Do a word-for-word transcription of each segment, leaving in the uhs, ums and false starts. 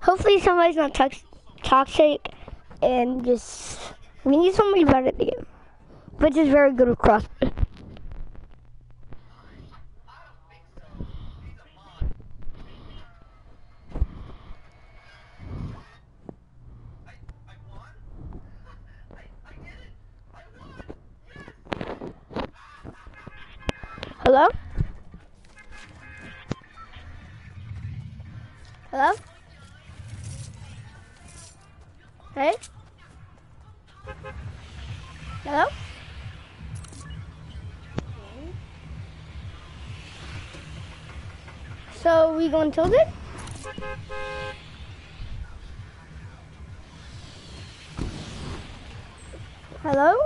Hopefully somebody's not tox toxic and just we need somebody better at the game, which is very good with crossbow. Hello? Hello? Hey? Hello? So we going tilted? Hello?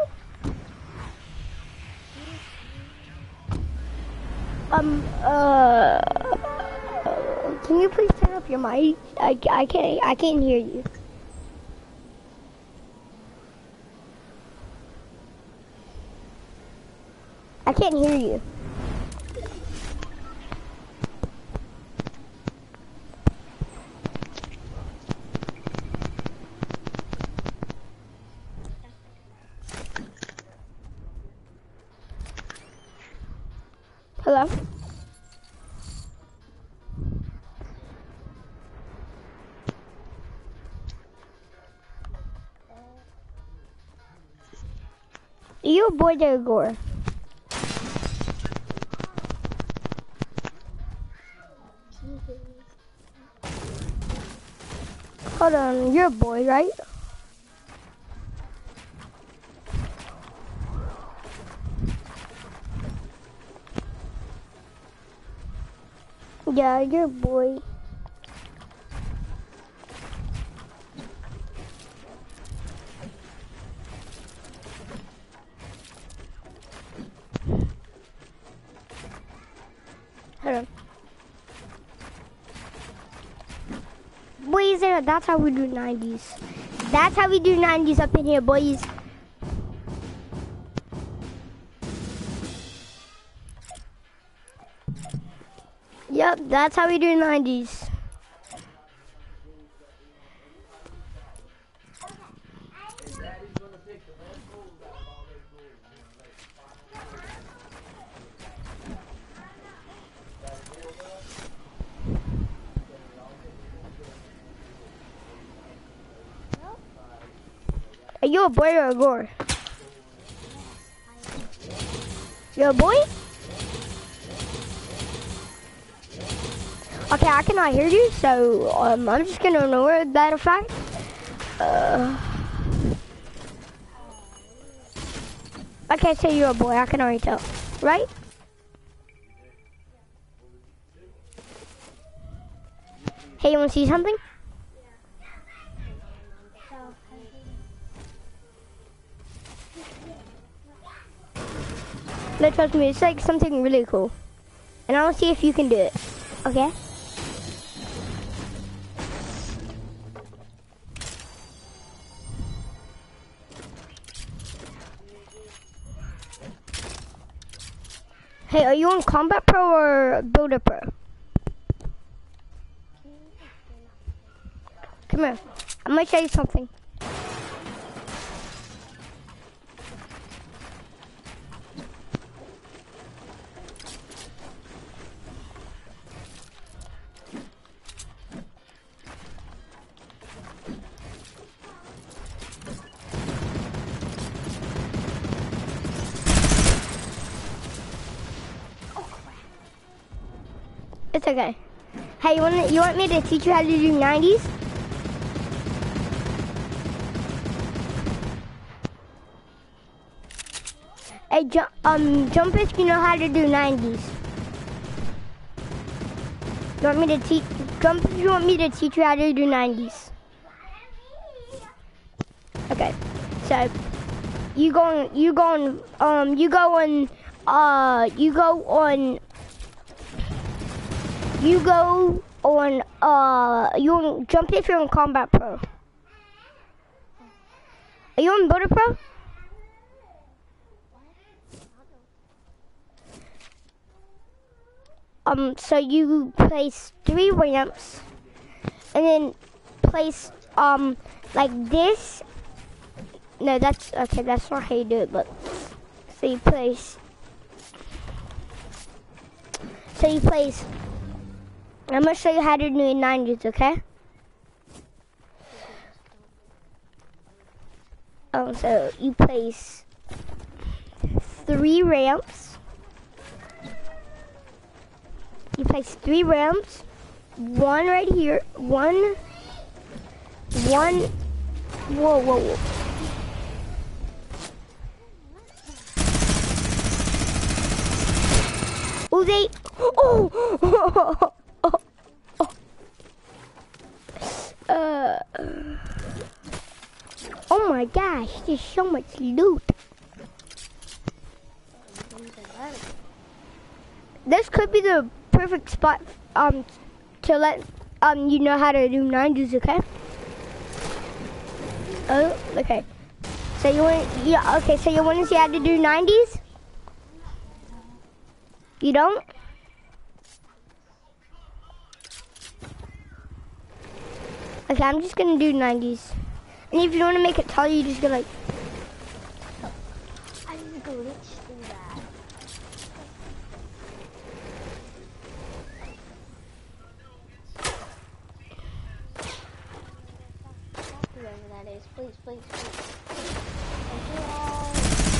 Um, uh, can you please turn up your mic? I, I can't, I can't hear you. I can't hear you. Hello? Are you a boy or a girl? Hold on, you're a boy, right? Yeah, you're a boy. Hold on. Boys, that's how we do nineties. That's how we do nineties up in here, boys. Yep, that's how we do nineties. Are you a boy or a girl? You're a boy? Okay, I cannot hear you, so um, I'm just gonna ignore that fact. Uh, I can't say you're a boy, I can already tell, right? Hey, you wanna see something? No, trust me, it's like something really cool. And I wanna see if you can do it, okay? Hey, are you on Combat Pro or Builder Pro? Come here. I'm gonna show you something. It's okay. Hey, you want you want me to teach you how to do nineties? Hey, ju um, jump if you know how to do nineties. You want me to teach? Jump if you want me to teach you how to do nineties. Okay, so you go on, you go on, um, you go on, uh, you go on. You go on, uh, you on, jump if you're on Combat Pro. Are you on Builder Pro? Um, so you place three ramps, and then place um like this. No, that's okay. That's not how you do it. But so you place. So you place. I'm gonna show you how to do in nineties, okay? Um, so you place three ramps. You place three ramps. One right here. One. One. Whoa, whoa, whoa. Oh, they. Oh. Uh, oh my gosh, there's so much loot. This could be the perfect spot um to let um you know how to do nineties, okay? Oh, okay. So you want yeah, okay, so you want to see how to do nineties? You don't? Okay, I'm just gonna do nineties. And if you want to make it taller, you just go like. I didn't glitch through that. Whoever that is, please, please, please. Thank you all.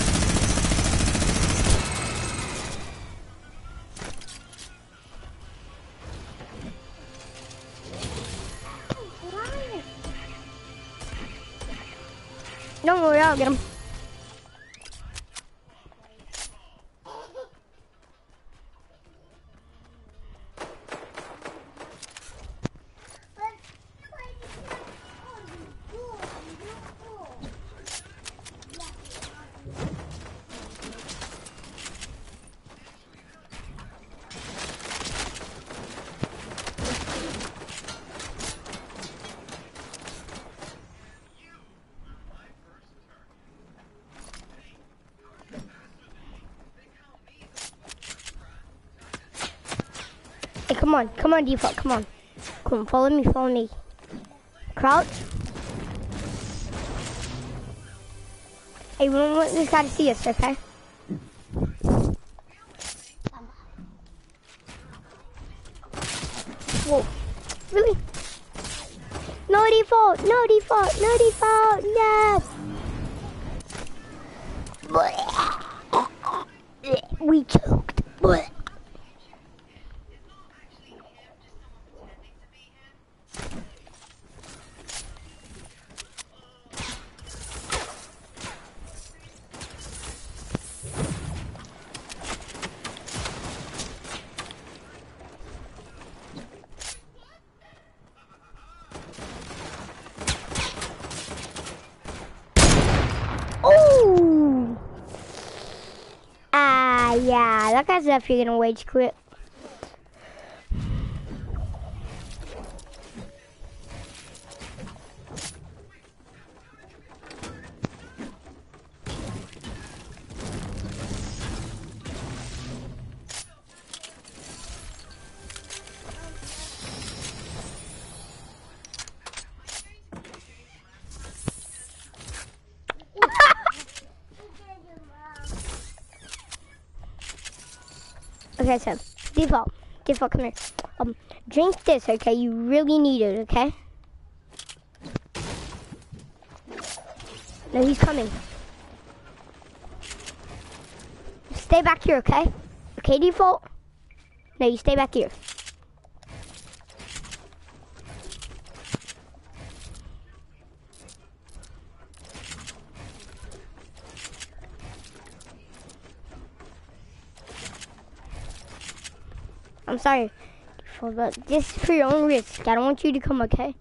Don't worry, I'll get him. Hey, come on, come on, default, come on. Come on, follow me, follow me. Crouch. Hey, we don't want this guy to see us, okay? Whoa, really? No default, no default, no default, no! We choked. Oh! Ah, yeah, that guy's definitely gonna wage quit. Okay, so default, default, come here. Um, drink this, okay? You really need it, okay? No, he's coming. Stay back here, okay? Okay, default. No, you stay back here. I'm sorry, but this is for your own risk. I don't want you to come, okay?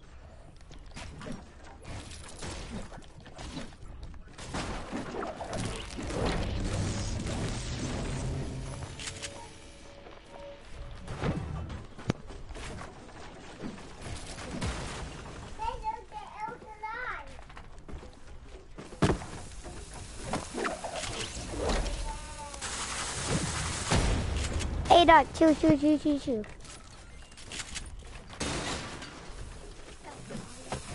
Hey, dog, chill, chill, chill, chill, chill.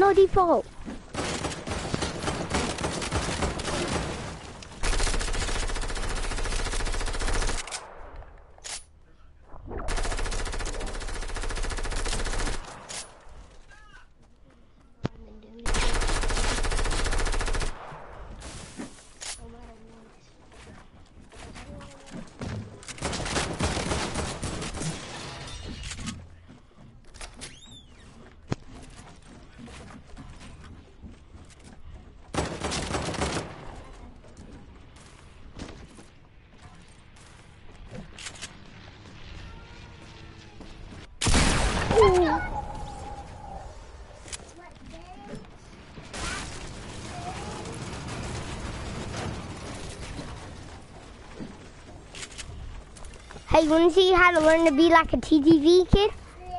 No default. Hey, you wanna see how to learn to be like a T T V kid?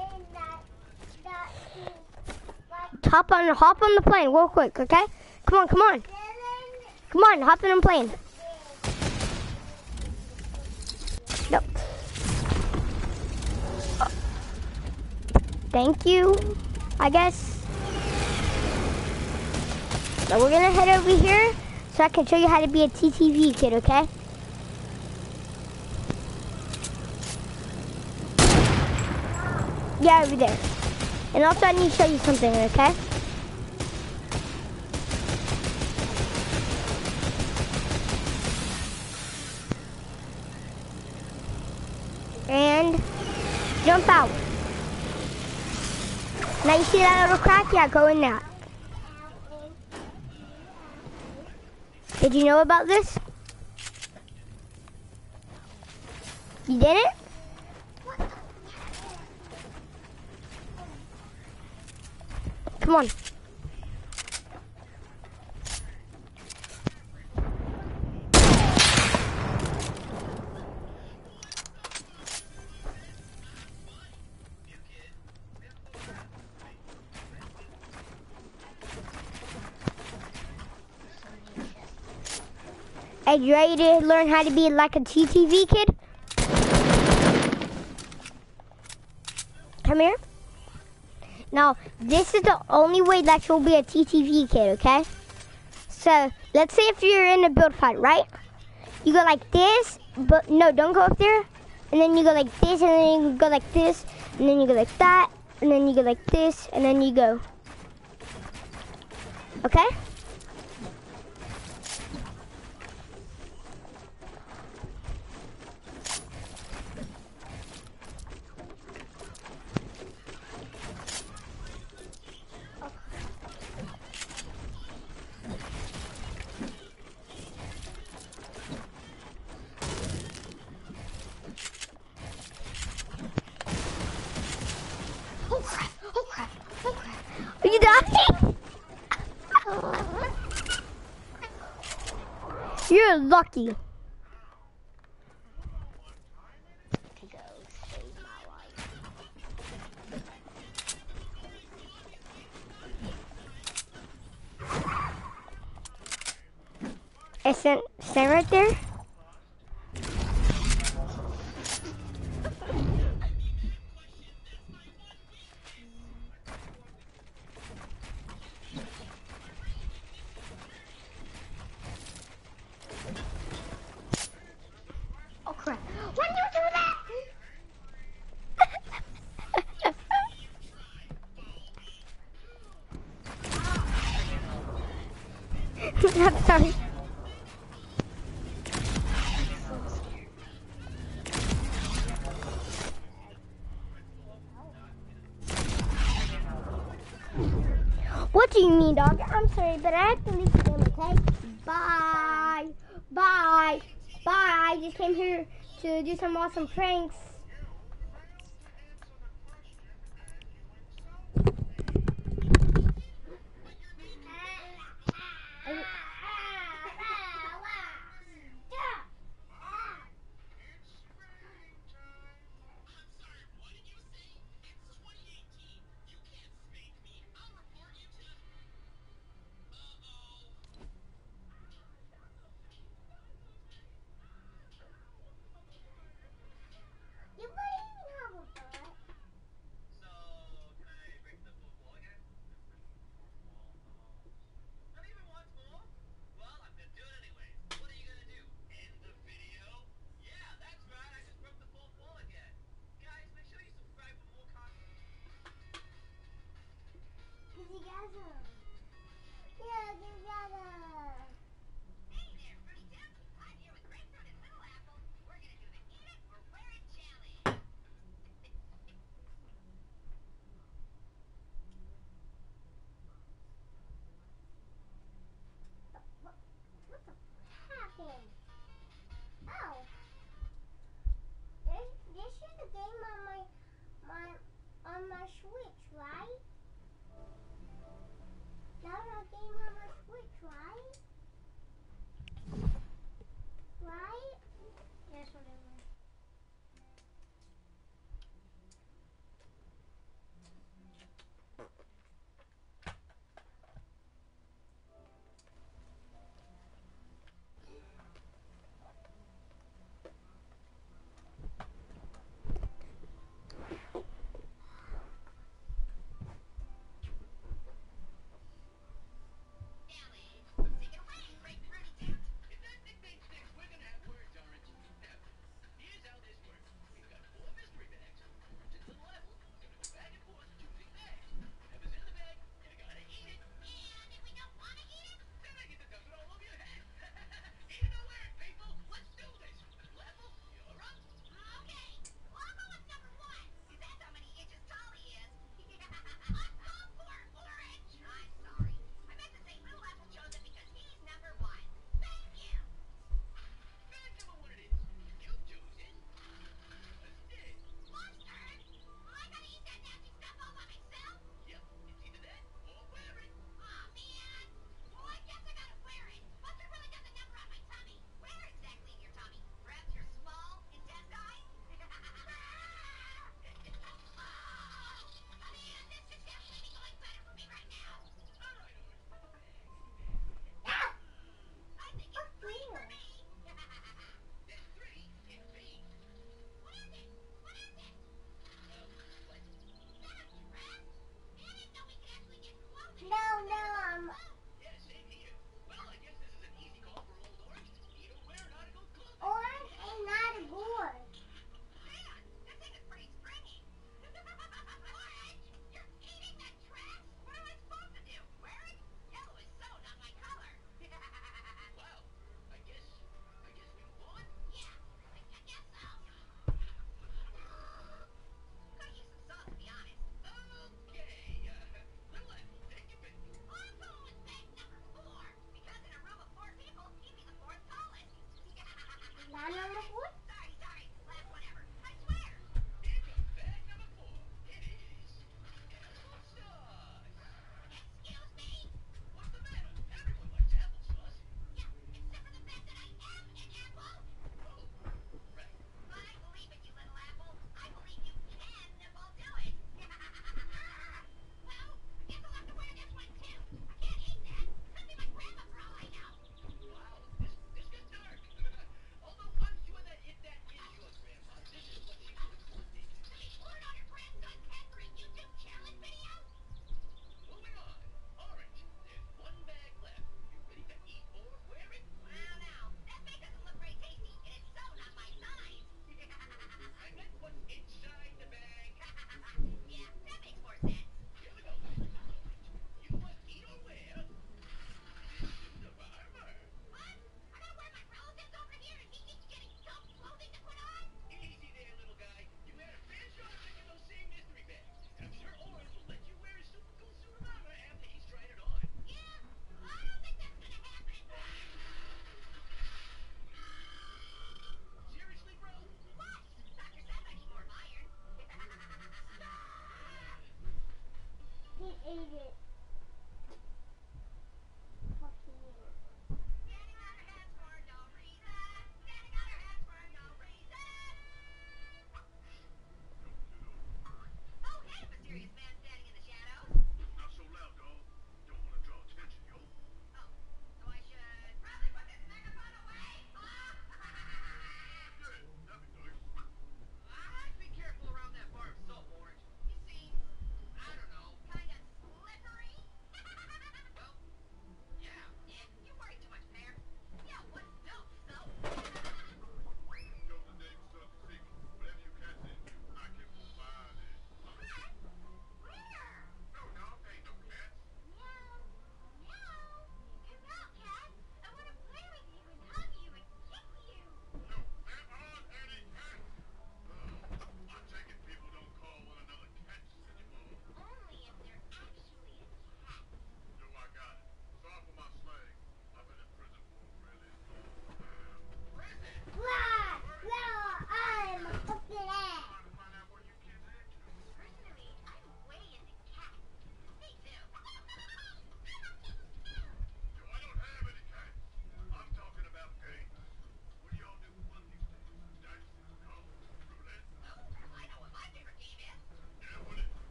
Hop on, hop on the plane real quick, okay? Come on, come on. Come on, hop in the plane. Nope. Uh, thank you, I guess. Now we're gonna head over here so I can show you how to be a T T V kid, okay? Yeah, over there. And also I need to show you something, okay? And jump out. Now you see that little crack? Yeah, go in that. Did you know about this? You didn't? Come on. Hey, you ready to learn how to be like a T T V kid? Come here. Now, this is the only way that you'll be a T T V kid, okay? So, let's say if you're in a build fight, right? You go like this, but no, don't go up there. And then you go like this, and then you go like this, and then you go like that, and then you go like this, and then you go. Okay? Are you dying? You're lucky. It's stand right there. Oh crap! When you do that? I'm sorry. What do you mean, dog? I'm sorry, but I have to leave the game, okay? Bye. Bye. Bye. I just came here to do some awesome pranks.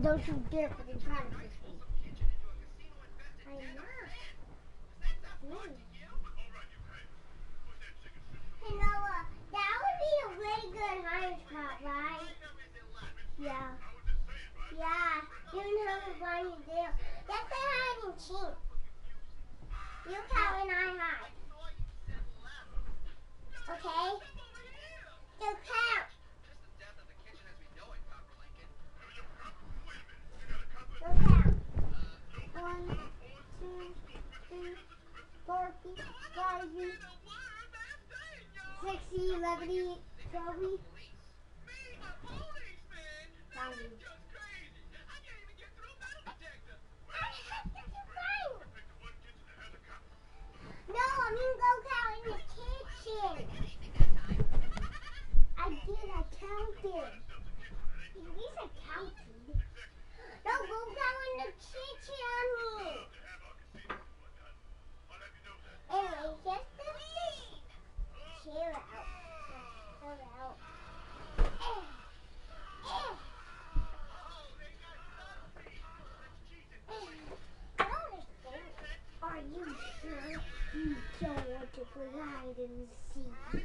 don't you dare fucking try to push me. I'm not. Mm. Hey Noah, that would be a really good hiding spot, right? Yeah. Yeah. You know the one you do. That's a hiding cheat. You count and I hide. Okay? You count. You count. One, two, three, four, five, sixty, eleven, twelve. No, I'm gonna go count in the kitchen. I did, I counted. At least I counted. No, go count in the kitchen. Anyway, just this. Chill out. Chill out. Eh. Eh. I don't understand. Are you sure you don't want to play hide and seek?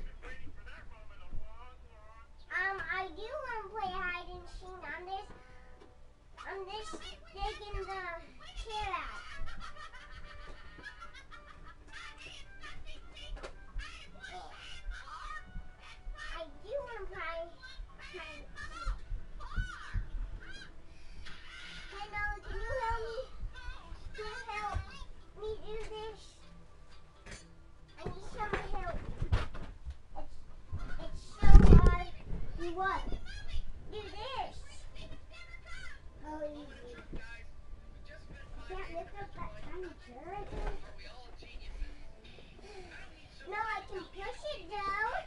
Um, I do want to play hide and seek. I'm just, I'm just taking the chair out. I do want to play hide and seek. Hello, can you help me? Can you help me do this? I need some help. It's, it's so hard. Do what? Do this. Oh, easy. I can't lift up that tiny chair right there. No, I can push it down.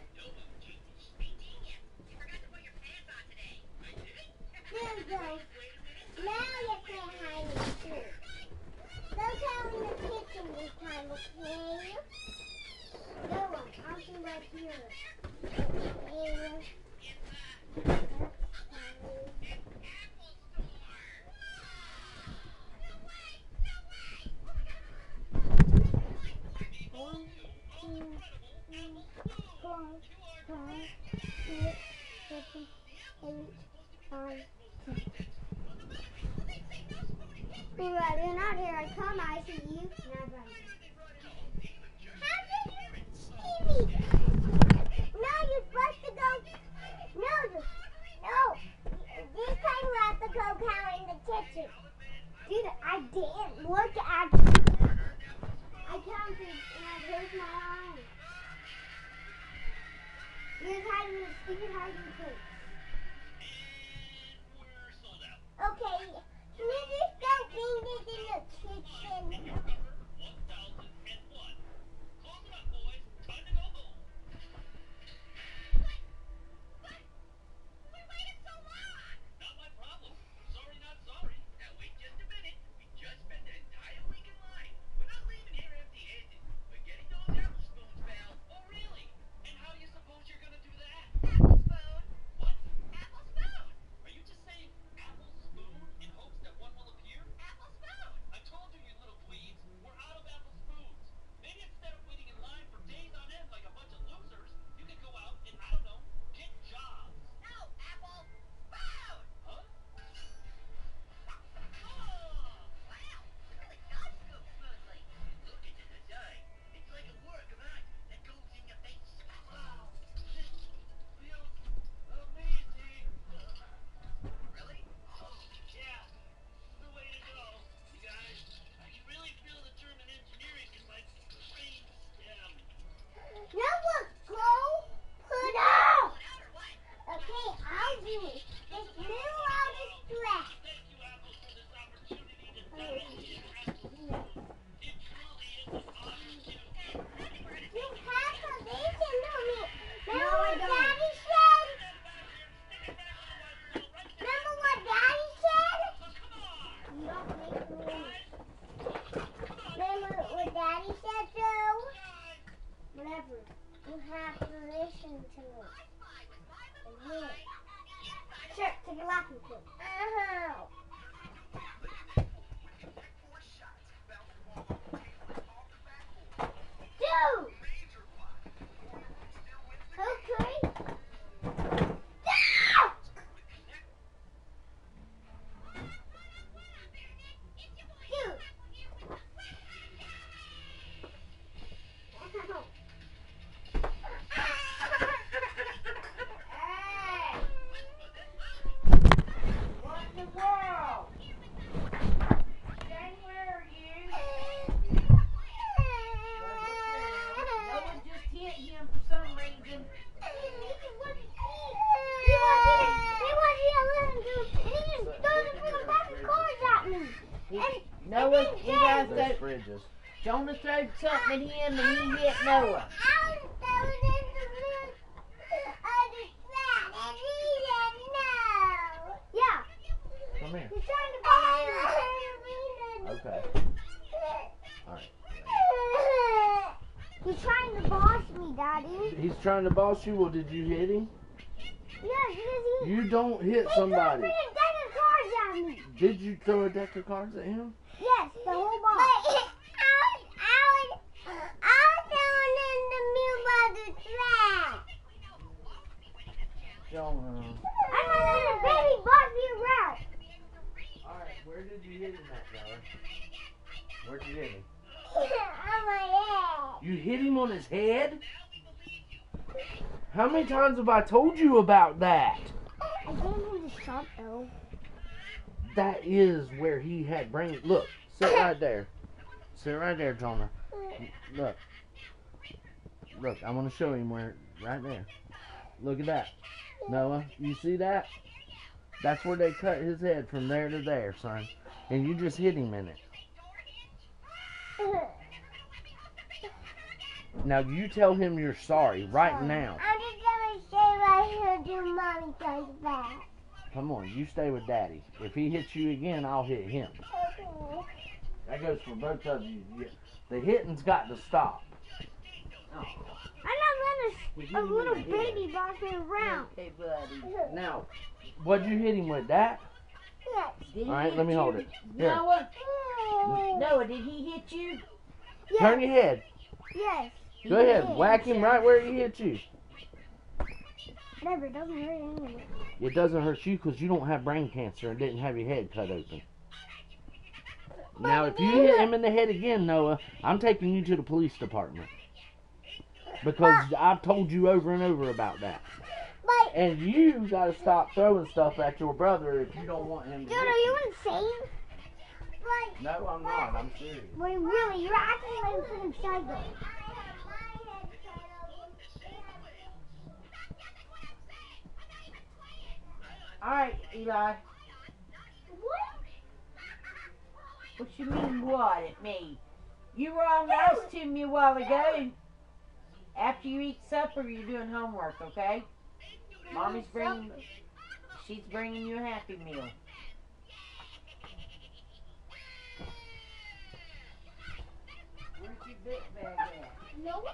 There we go. Now you can hide and seek. Go down in the kitchen this time, okay? No, I'll be right here. Okay. One, two, three, four, five, six, seven, eight, nine, ten. Alright, you're not here. I come, I see you. Now run. How did you see me? No, you're supposed to go. No, you, no. This time we have to go count in the kitchen. Dude, I didn't look at you. I counted and I closed my eyes. You're hiding in a stupid hiding place. Okay, can you just go bring this in the kitchen? Sure, take a laughing fit. Uh-huh. Noah, you guys Those don't. fridges. Jonah threw something at him and he hit Noah. Yeah. Come here. He's trying to boss me. Okay. Alright. He's trying to boss me, Daddy. He's trying to boss you. Well, did you hit him? Yeah, because he... You don't hit He somebody. threw a deck of cards at me. Did you throw a deck of cards at him? Yes, the whole box. But I was, I was, I was throwing in the milk by the trash. Jonah. I'm not letting the baby boss me around. Alright, where did you hit him at, Noah? Where'd you hit him? On my head. You hit him on his head? How many times have I told you about that? I gave him the shot though. That is where he had brain. Look, sit right there. Sit right there, Jonah. Look. Look, I want to show him where, right there. Look at that. Noah, you see that? That's where they cut his head from there to there, son. And you just hit him in it. Now you tell him you're sorry right now. I'm just gonna stay right here till Mommy comes back. Come on, you stay with Daddy. If he hits you again, I'll hit him. Okay. That goes for both of you. You- The hitting's got to stop. I'm not letting a, a little baby boss me around. Okay, buddy. Now, what'd you hit him with? That? Yes. Did he All right, hit let me you? hold it. Here. Noah, Noah, did he hit you? Yes. Turn your head. Yes. Go ahead. Whack him right where he hit you. Never doesn't hurt anyone. It doesn't hurt you because you don't have brain cancer and didn't have your head cut open. Now, if you hit him in the head again, Noah, I'm taking you to the police department. Because I've told you over and over about that. But, And you got to stop throwing stuff at your brother if you don't want him to dude, hit are you. you insane? Like, No, I'm not. I'm serious. wait, really, you're acting like some psycho. Alright, Eli. What? What you mean, what at me? You were all nice to me a while ago. After you eat supper, you're doing homework, okay? Mommy's bringing, she's bringing you a Happy Meal. Where's your book bag at? No.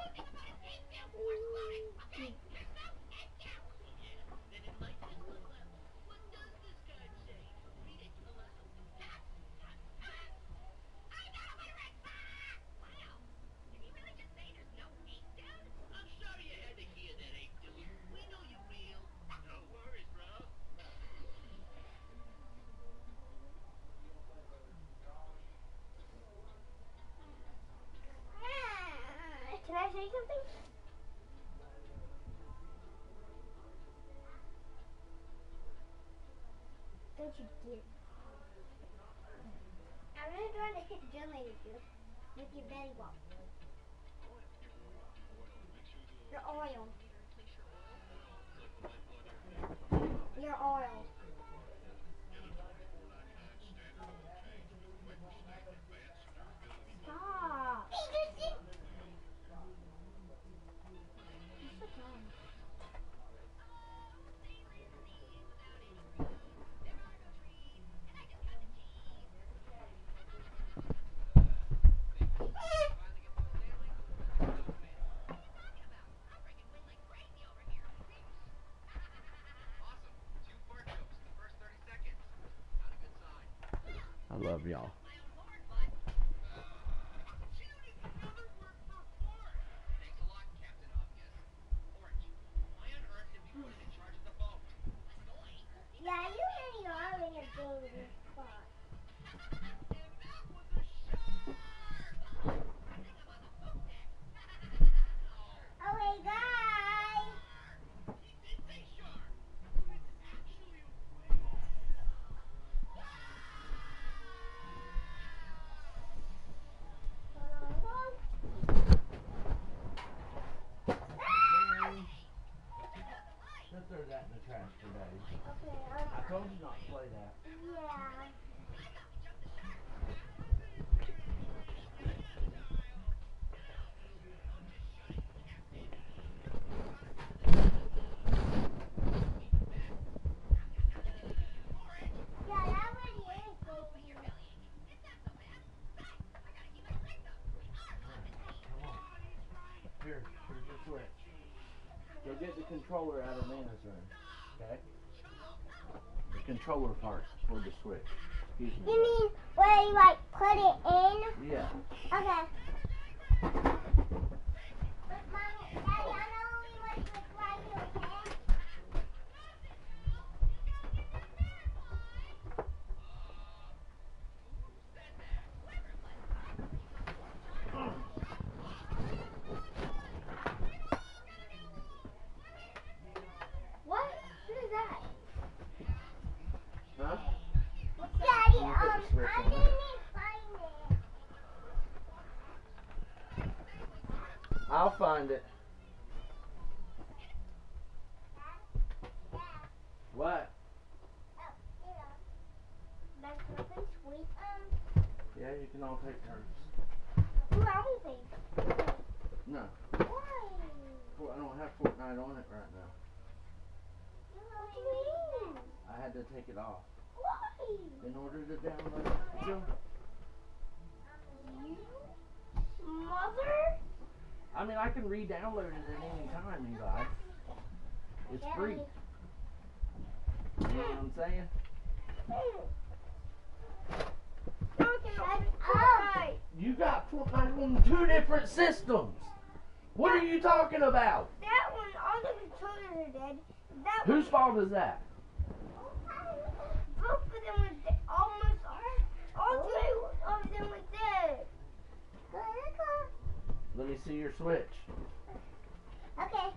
Can I say something? Don't you dare. I'm really trying to hit the generator too. With your belly ball. Your oil. Your oil. Stop. I love y'all. Yeah, you really are in a dangerous spot. Okay, guys. Just throw that in the trash today. Okay, um, I told you not to play that. yeah. controller out of Nana's room. Okay? The controller part for the Switch. Excuse me. You mean where you like put it in? Yeah. Okay. But Mommy, Daddy, I know only what to right here, okay? What? What is that? Huh? Daddy, Let me um, put the Switch I on. didn't find it. I'll find it. What? Oh, you know. That's nothing sweet. Um, Yeah, you can all take turns. who are we think? No. Why? Well, I don't have Fortnite on it right now. What do you mean? I had to take it off Why? in order to download it. So, You? Mother? I mean, I can re-download it at any time, Eli. It's free. You know what I'm saying? Oh. You got Fortnite on two different systems. What are you talking about? That one, all the controllers are dead. That Whose fault is that? both of them were dead. Almost all, all three of them were dead. Let me see your Switch. Okay.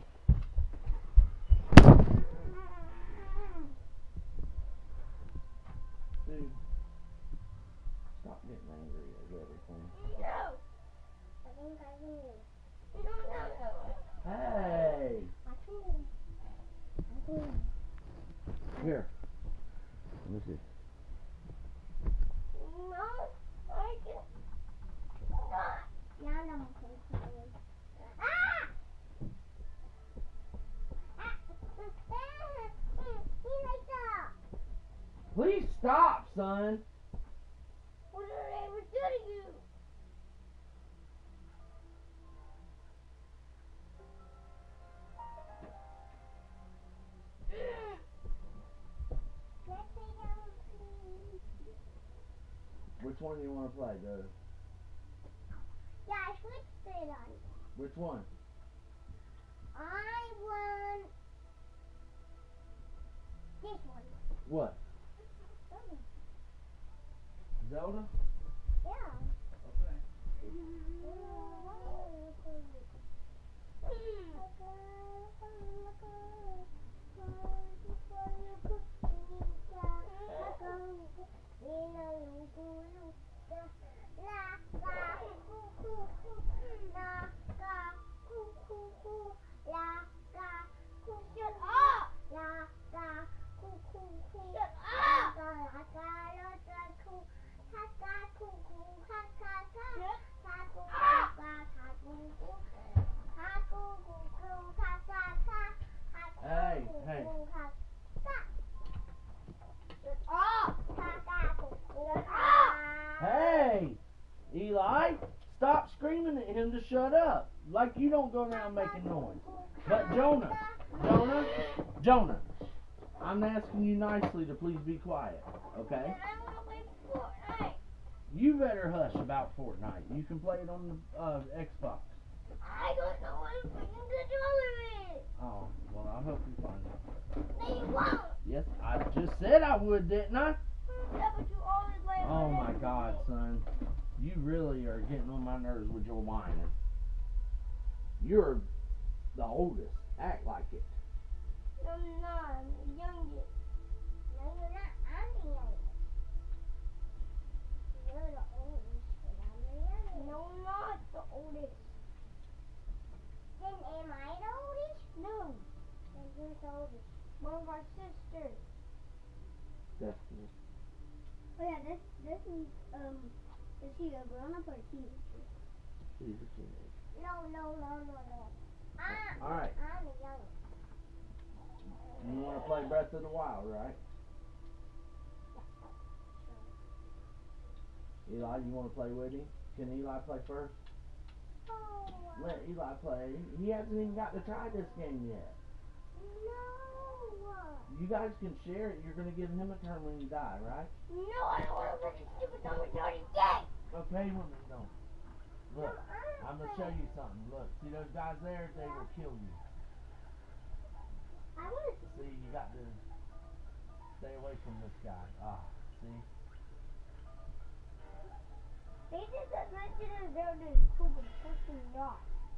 Dude, stop getting angry at everything. No. I think I can do it. No, no, no. Hey! I can do it. I can do it. Here. Let me see. No, I can not. Now I'm complaining. Ah! Ah! He like that. Please stop, son. What did I ever do to you? Let's play that one, please. Which one do you want to play, though? Yeah, I switched it on. Which one? I want this one. What? Zelda? Yeah. Okay. Shut up! Hey, hey. Hey! Eli, stop screaming at him to shut up. Like you don't go around making noise. But Jonah, Jonah, Jonah, I'm asking you nicely to please be quiet, okay? You better hush about Fortnite. You can play it on the uh, Xbox. I don't know what I'm controller is. Oh, well, I hope you find it. No, you won't. Yes, I just said I would, didn't I? Yeah, but you always play Oh on my it. God, son. You really are getting on my nerves with your whining. You're the oldest. Act like it. No, I'm not. I'm the youngest. No, you're not. I'm the youngest. You're the oldest, but I'm the youngest. No, I'm not the oldest. Then am I the oldest? No. Then who's the oldest? One of our sisters. Definitely. Oh yeah, this this is um is she a grown up or a teenager? She's a teenager. No, no, no, no, no. I, All right. I'm the youngest. You want to play Breath of the Wild, right? Eli, you want to play with him? Can Eli play first? Oh, Let Eli play. He hasn't even got to try this game yet. No. You guys can share it. You're gonna give him a turn when you die, right? No, I don't want to let this stupid number dirty yet. Okay, woman, don't. Look, I'm gonna show you something. Look, see those guys there? They will kill you. I want to. See, you got to stay away from this guy. Ah, see? They did that Legend of Zelda is cool, but it's actually not.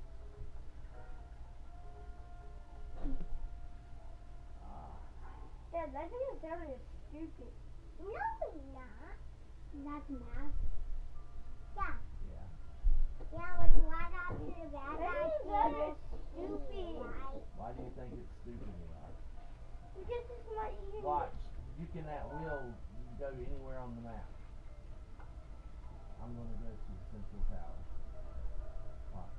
Ah. Dad, Legend of Zelda is stupid. No, it's not. That's math. Yeah. Yeah. Yeah, when you walk out to the bad guy, it's stupid. Why do you think it's stupid, Eli? Because it's not even. Watch. You can at will go anywhere on the map. I'm gonna go to the Central Tower. Watch.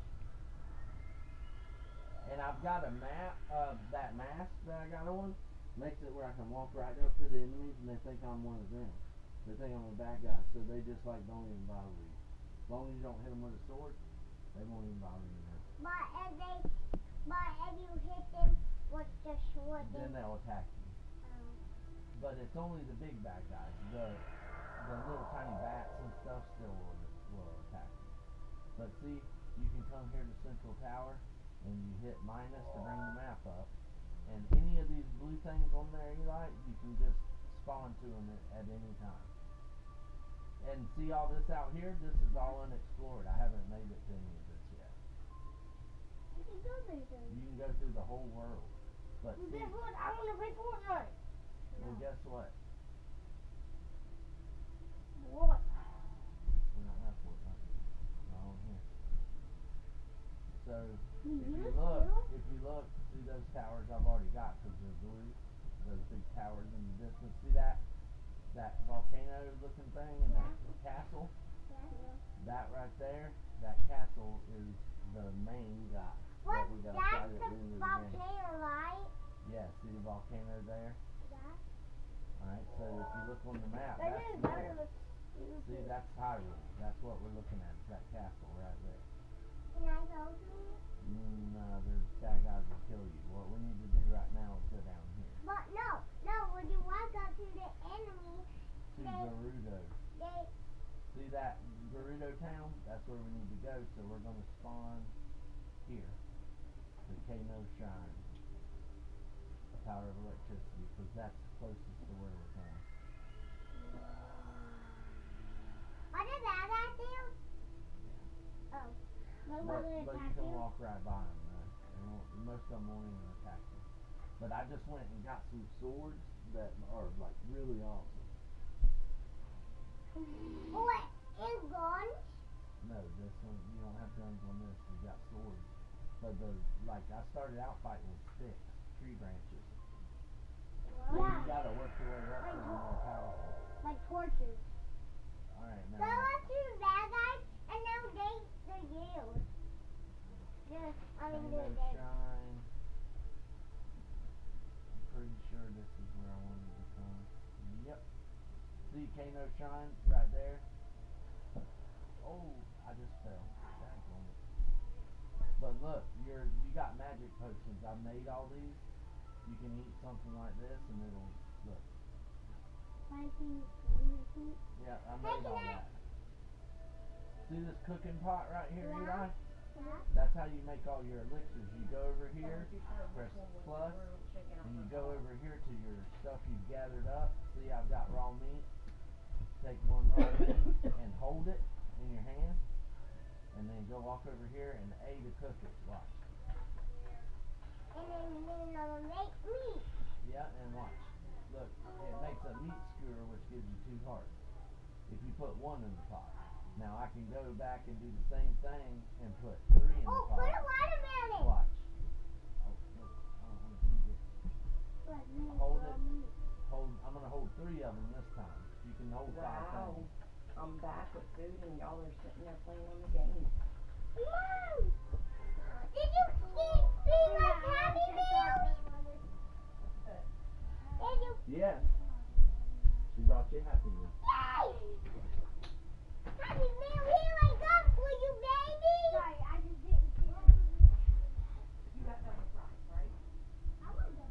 And I've got a map of that mask that I got on. Makes it where I can walk right up to the enemies and they think I'm one of them. They think I'm a bad guy, so they just like don't even bother you. As long as you don't hit them with a sword, they won't even bother you now. But if they, but if you hit them with the sword, Then they'll attack you. um, But it's only the big bad guys. The the little tiny bats and stuff still will, will attack you. But see, you can come here to Central Tower and you hit minus to bring the map up. And any of these blue things on there, Eli, you can just spawn to them at, at any time. And see all this out here? This is all unexplored. I haven't made it to any of this yet. you can go there then. You can go through the whole world. But Well, see, guess what? I want to play Fortnite. well, guess what? What? We don't have Fortnite. Not on here. So, We if you used look, to. if you look, see those towers I've already got because they're blue. Those big towers in the distance. See that? That volcano looking thing and that castle? Yeah. That right there, that castle is the main guy What? that we gotta That's fight at the the end of the game. volcano, right? Yeah, see the volcano there? Yeah. Alright, so if you look on the map, That that's is there. better than See, stupid. that's Hyrule. That's what we're looking at, is that castle right there. Can I go to it? Mm, no, there's bad guys will kill you. What we need to do right now is go down here But no, no, when you walk up to the enemy, to They- Gerudo. they, See that Gerudo town? That's where we need to go. So we're going to spawn here, the Kano Shrine, Tower of Electricity, because that's closest to where we're going. what did that guy do? Oh. But But, what did but that you can do? walk right by them. Though. They won't, most of them won't even attack you. But I just went and got some swords that are like really awesome. Oh, wait, and guns? No, this one you don't have guns on this. You got swords. But the like I started out fighting with sticks, tree branches. So Yeah. you gotta work your way up to be more powerful. Like torches. All right, So now. let's do bad guys, and now they, the yield. Yeah, I mean, Kano the, the, Shrine. I'm pretty sure this is where I wanted to come. Yep. See Kano Shrine right there? Oh, I just fell. Daggone it. But look, you're you got magic potions. I made all these. You can eat something like this and it'll look. fighting, Yeah, I made all that. See this cooking pot right here, Eli? yeah. That's how you make all your elixirs. You go over here, press plus, and you go over here to your stuff you've gathered up. See, I've got raw meat. Take one raw meat and hold it in your hand, and then go walk over here and A to cook it. Watch. And then, then it'll make meat. Yeah, and watch. Look, it makes a meat skewer, which gives you two hearts. If you put one in the pot. Now I can go back and do the same thing and put three in Oh, the put pot. a watermelon. Watch. Oh, look, I don't want to eat it. Hold it. Hold. I'm gonna hold three of them this time. You can hold five Wow. things. I'm back with food and y'all are sitting there playing on the game. Mom! Did you see, see my Happy Meals? Did you? Yes. She brought you Happy Meal. Yay! Happy Meal, here I come for you, baby! Sorry, I just didn't see it. You got that with rice, right? I want that.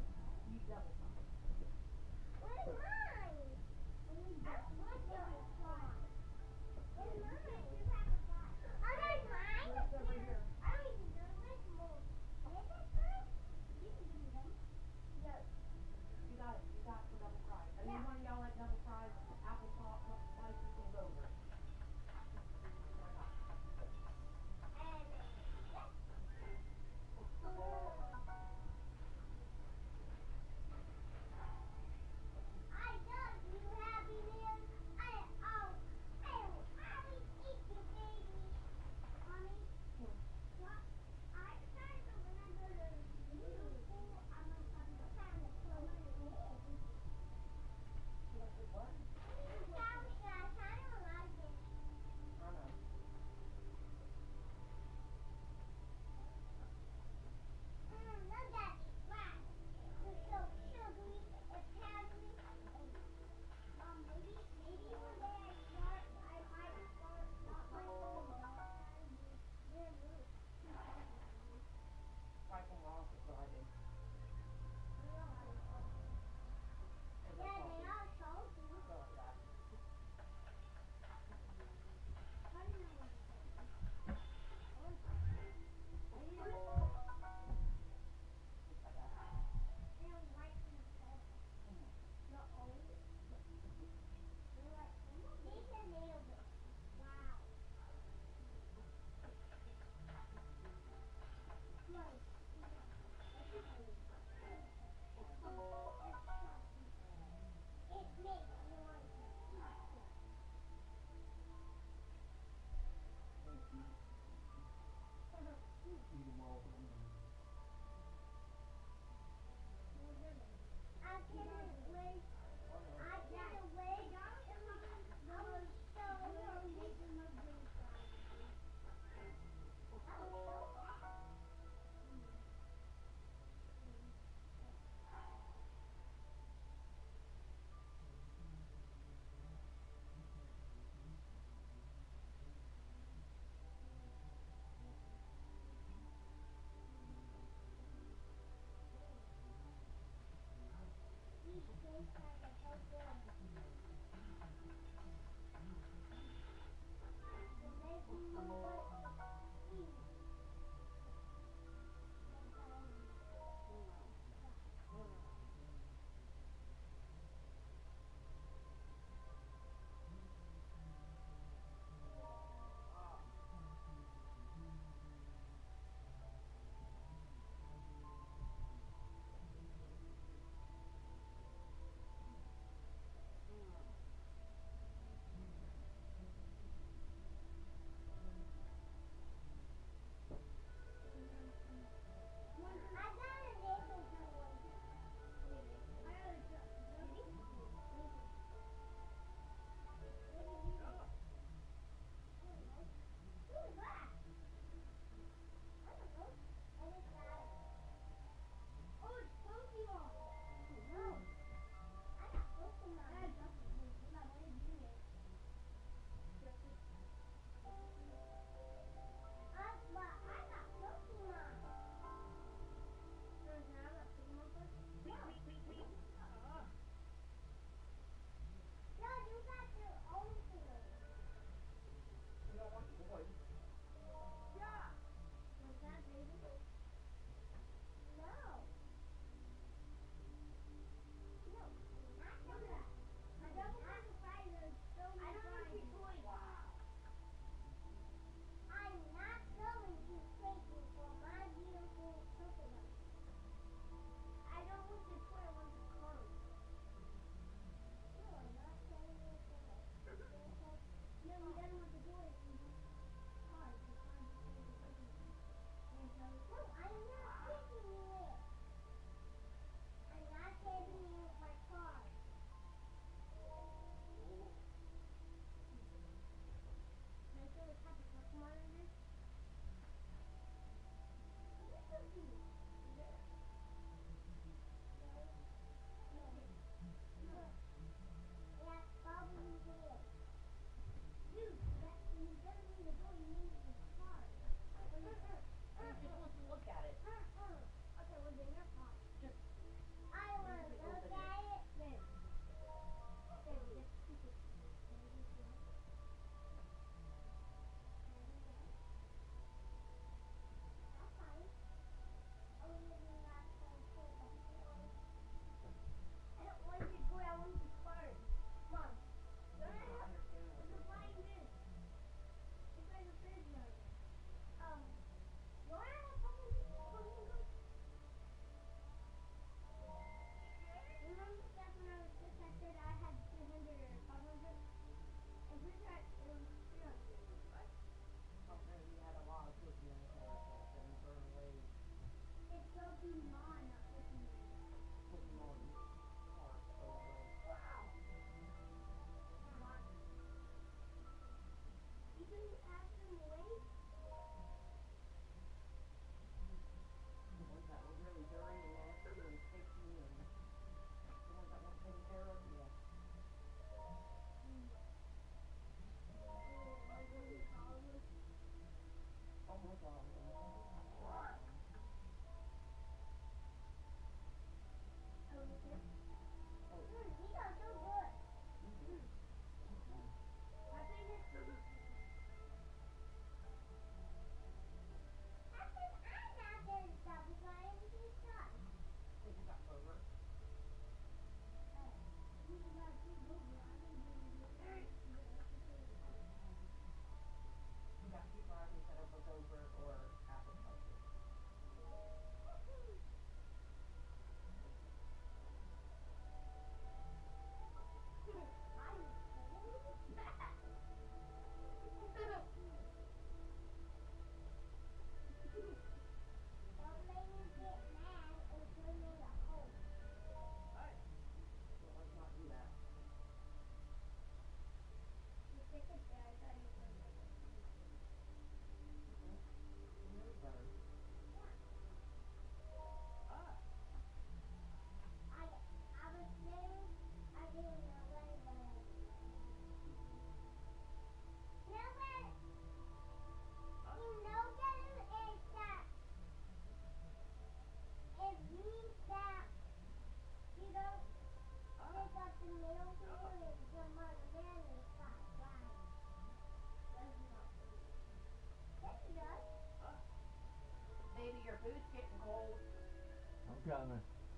Baby, your food's getting cold. I'm coming.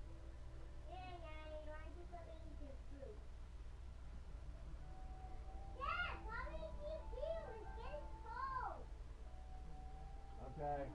Okay.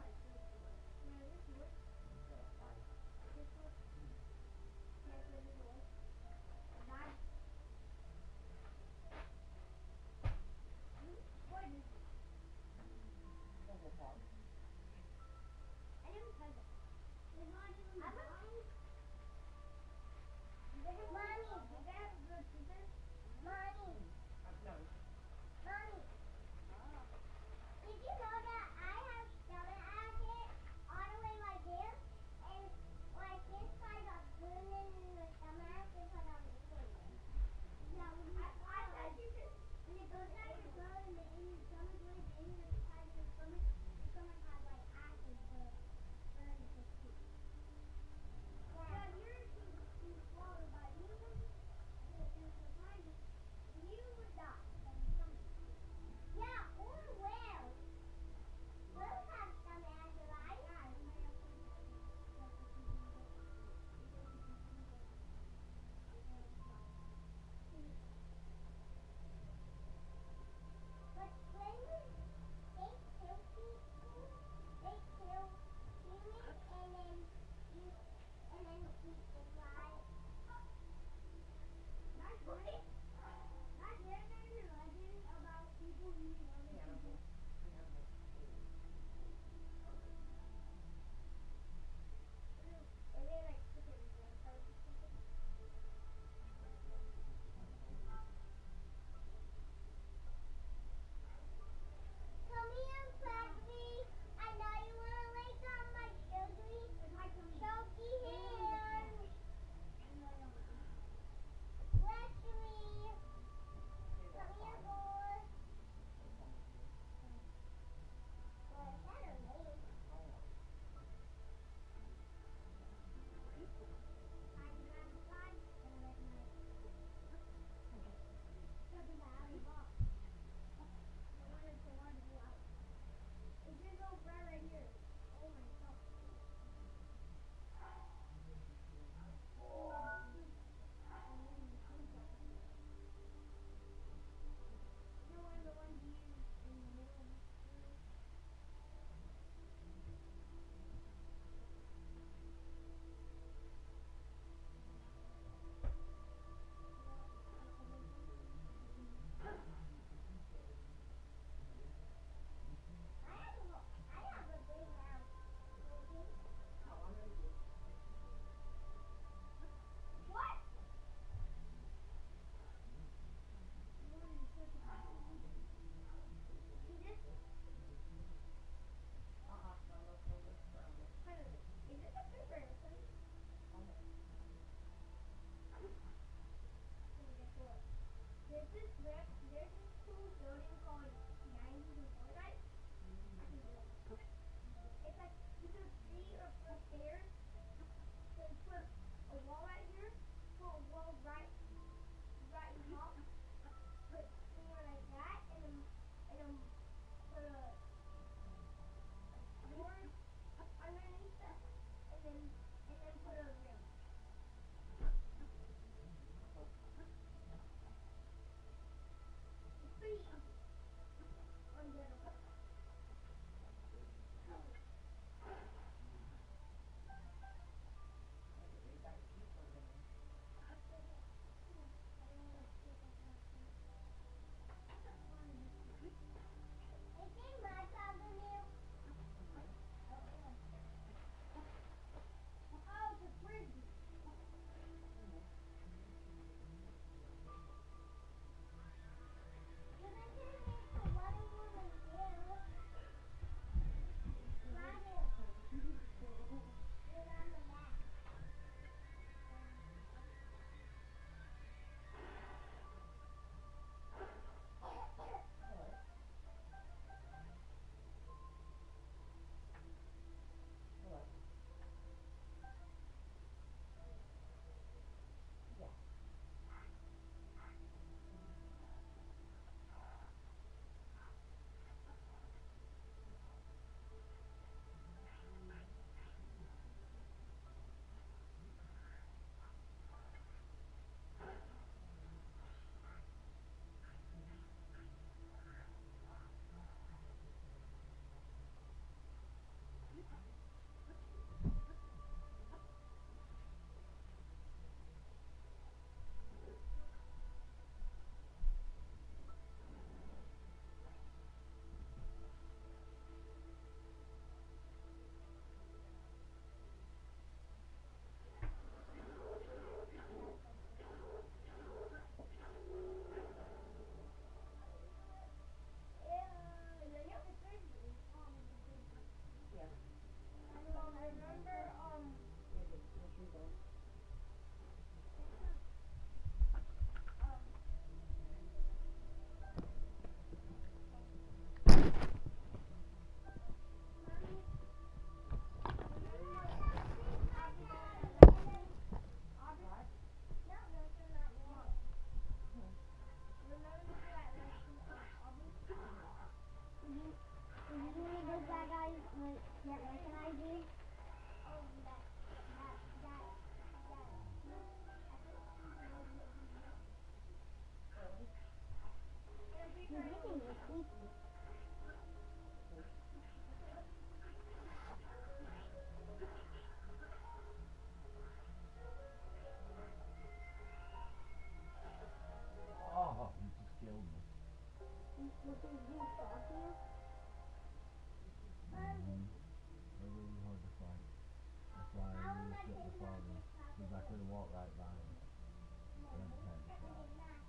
Mhm. They're really hard to fight. That's why I really shut the father. Because I could have walked right by him. But I just had to stop.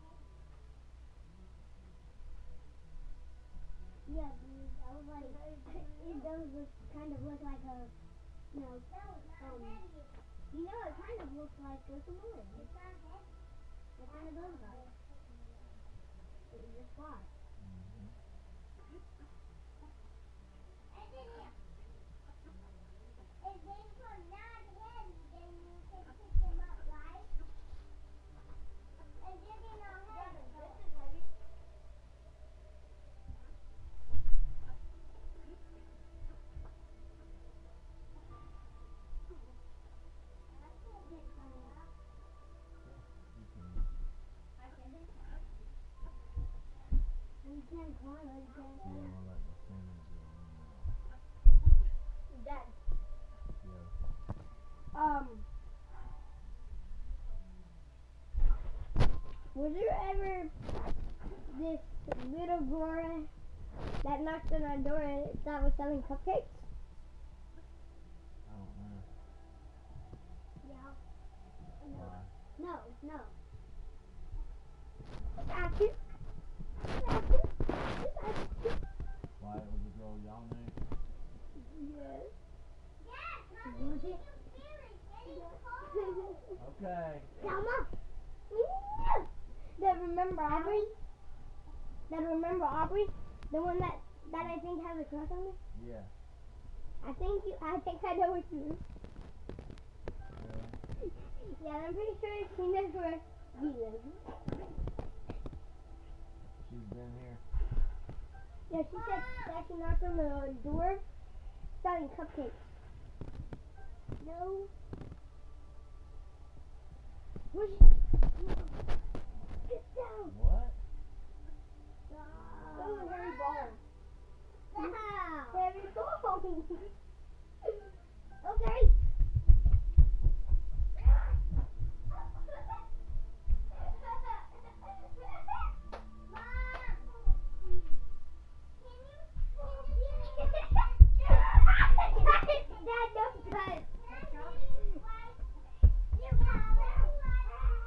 Yeah, dude, I was like, it does look, kind of look like a, you know, um, you know, it kind of looks like a chameleon. It kind of does that. It just flies. Mhm. You can. You can't climb it, you can't. Yeah, I'll let my family go in Dad, there. um, was there ever this little girl that knocked on our door that was selling cupcakes? I don't know. Yeah. Why? No, no. Just ask it. Just ask it. Just ask it. Why it was a girl y'all knew? Yes. Was it? Okay. Selma. That remember Aubrey? That remember Aubrey? The one that that I think has a crush on me? Yeah. I think you. I think I know what you mean. Really? Yeah, I'm pretty sure she knows where he lives. She's been here. Yeah, she said that she knocked on the door selling cupcakes. No. Where's she? Get down. What? That was a hairy ball. Hairy ball. Okay. Dad, don't touch.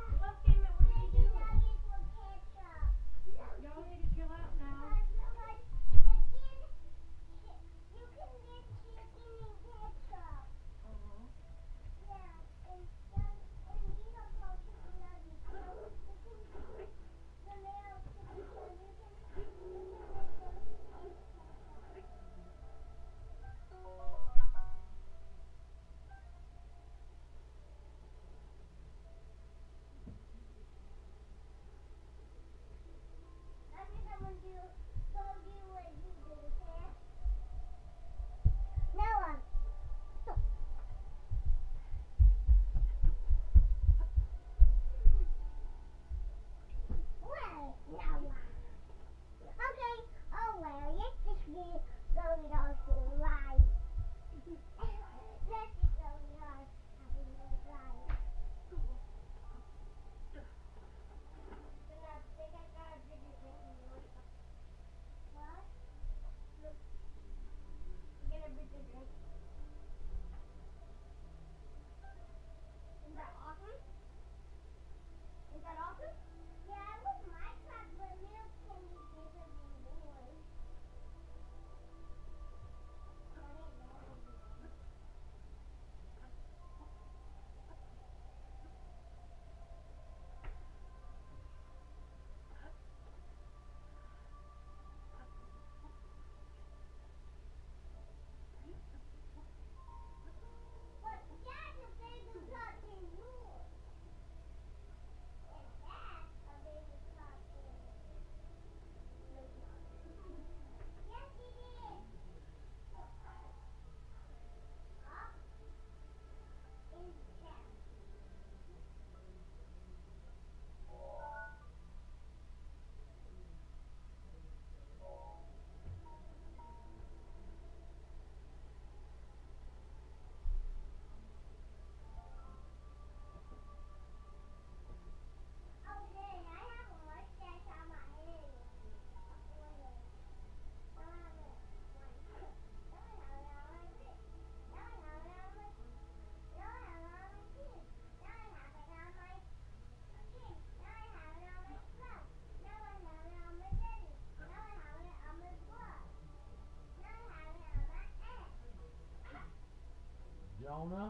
Jonah?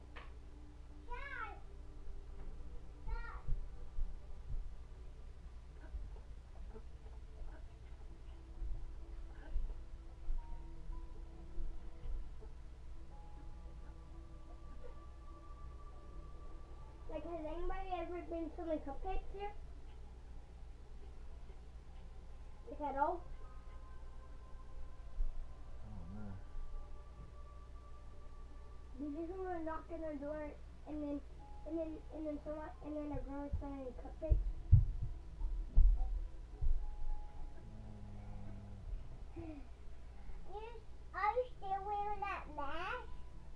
Like, has anybody ever been selling cupcakes here? Like at all? Oh no. Did you someone knock on our door and then and then and then someone and then a girl was selling cupcakes? You, are you still wearing that mask?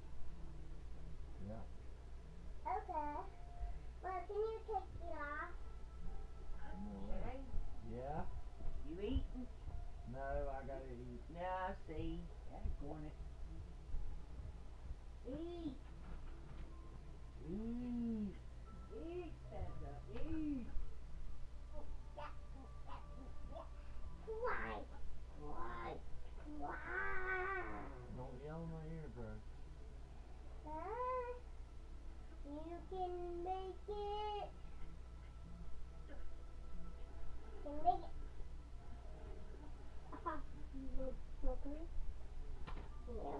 Yeah. Okay. Well, can you take it off? Okay. Yeah? You eating? No, I gotta eat. No, see. Daggone it. Eat. Eat. Eat, Santa. Eat. Why? Why? Why? Don't yell in my ear, bro. Huh? You can make it. You can make it. Uh-huh. You smoking? No,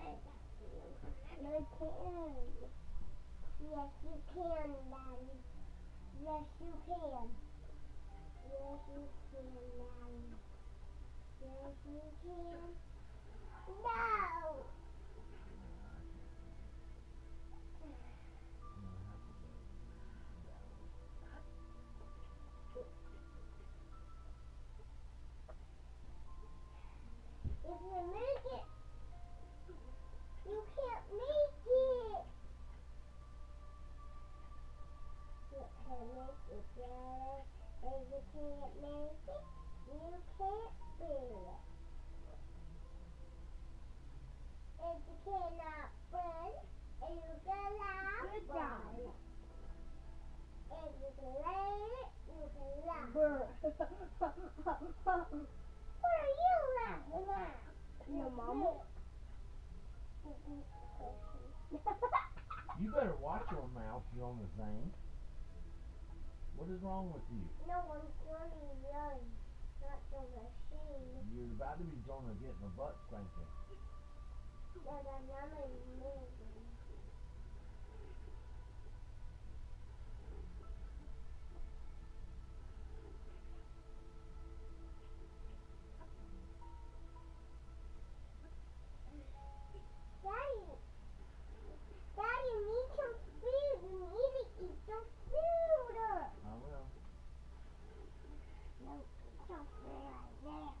I can. Yes, you can, Daddy. Yes, you can. Yes, you can, Daddy. Yes, you can. No! If you make it, you can't make it. You can make it, Daddy. If you can't make it, you can't do it. If you cannot run, and you cannot run. If you can lay it, you can laugh. What are you laughing at? Your mama? You better watch your mouth, Jonah Zane. What is wrong with you? No, I'm Johnny Young, not the machine. You're about to be Jonah getting a butt spanking. But I'm not moving. Daddy, Daddy, you need some food. You need to eat some food. I will. No, don't stay right there.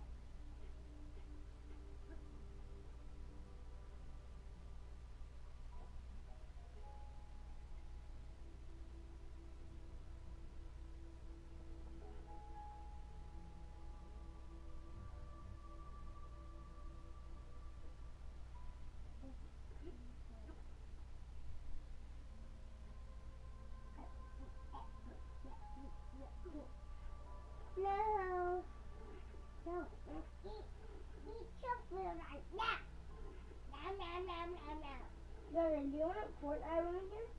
No. No. Eat, eat your food right now. Nom, nom, nom, nom, nom. Darren, do you want Fortnite on here?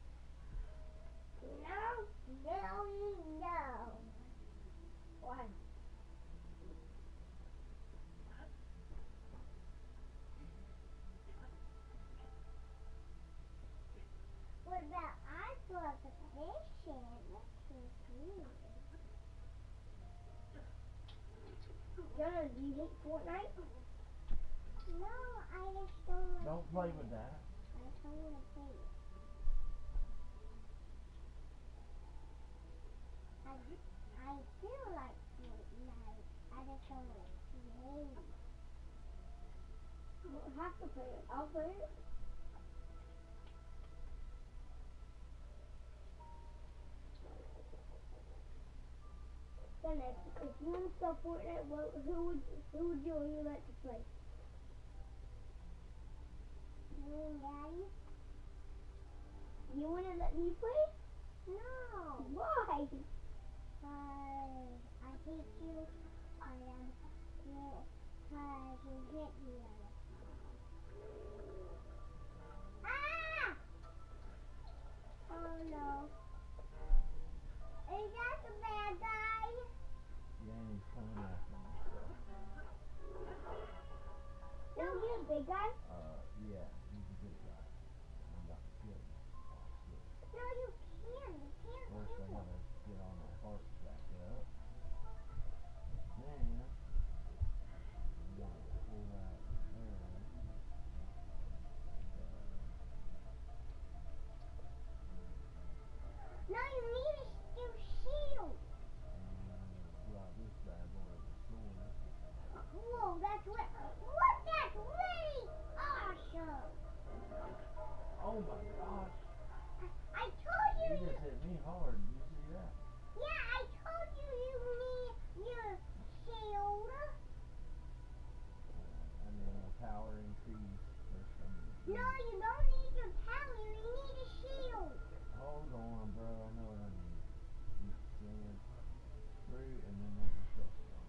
No. No, no. Why? What about I brought the fish in? That's so good. Jonah, do you hate Fortnite? No, I just don't want Don't play with that. I just don't want to play it. I, I feel like Fortnite. I just don't want to play it. You don't have to play it. I'll play it. Then if, if you install Fortnite, what, who would who would you you like to play? Me and Daddy. You wouldn't let me play? No. Why? Because I hate you. I am because you hit me all the time. Ah! no. Is that the bad guy? Yeah, he's coming after me. No, he's a big guy. Uh, yeah, he's a good guy. I'm about to kill him. Watch this. No, you can't. You can't First, I kill him. gotta get on that horse back up. Then, I'm gonna pull that arrow. No, you need a your shield. And pull out this bad boy with the sword. Whoa, that's what. What? That's really awesome. Oh my gosh! I told you. You just hit me hard. Did you see that? Yeah, I told you you need your shield. I mean, my power increased. First, I'm gonna No, you don't need your power. You need a shield. Hold on, bro. I know what I need. You sand, fruit, and then there's a shotgun.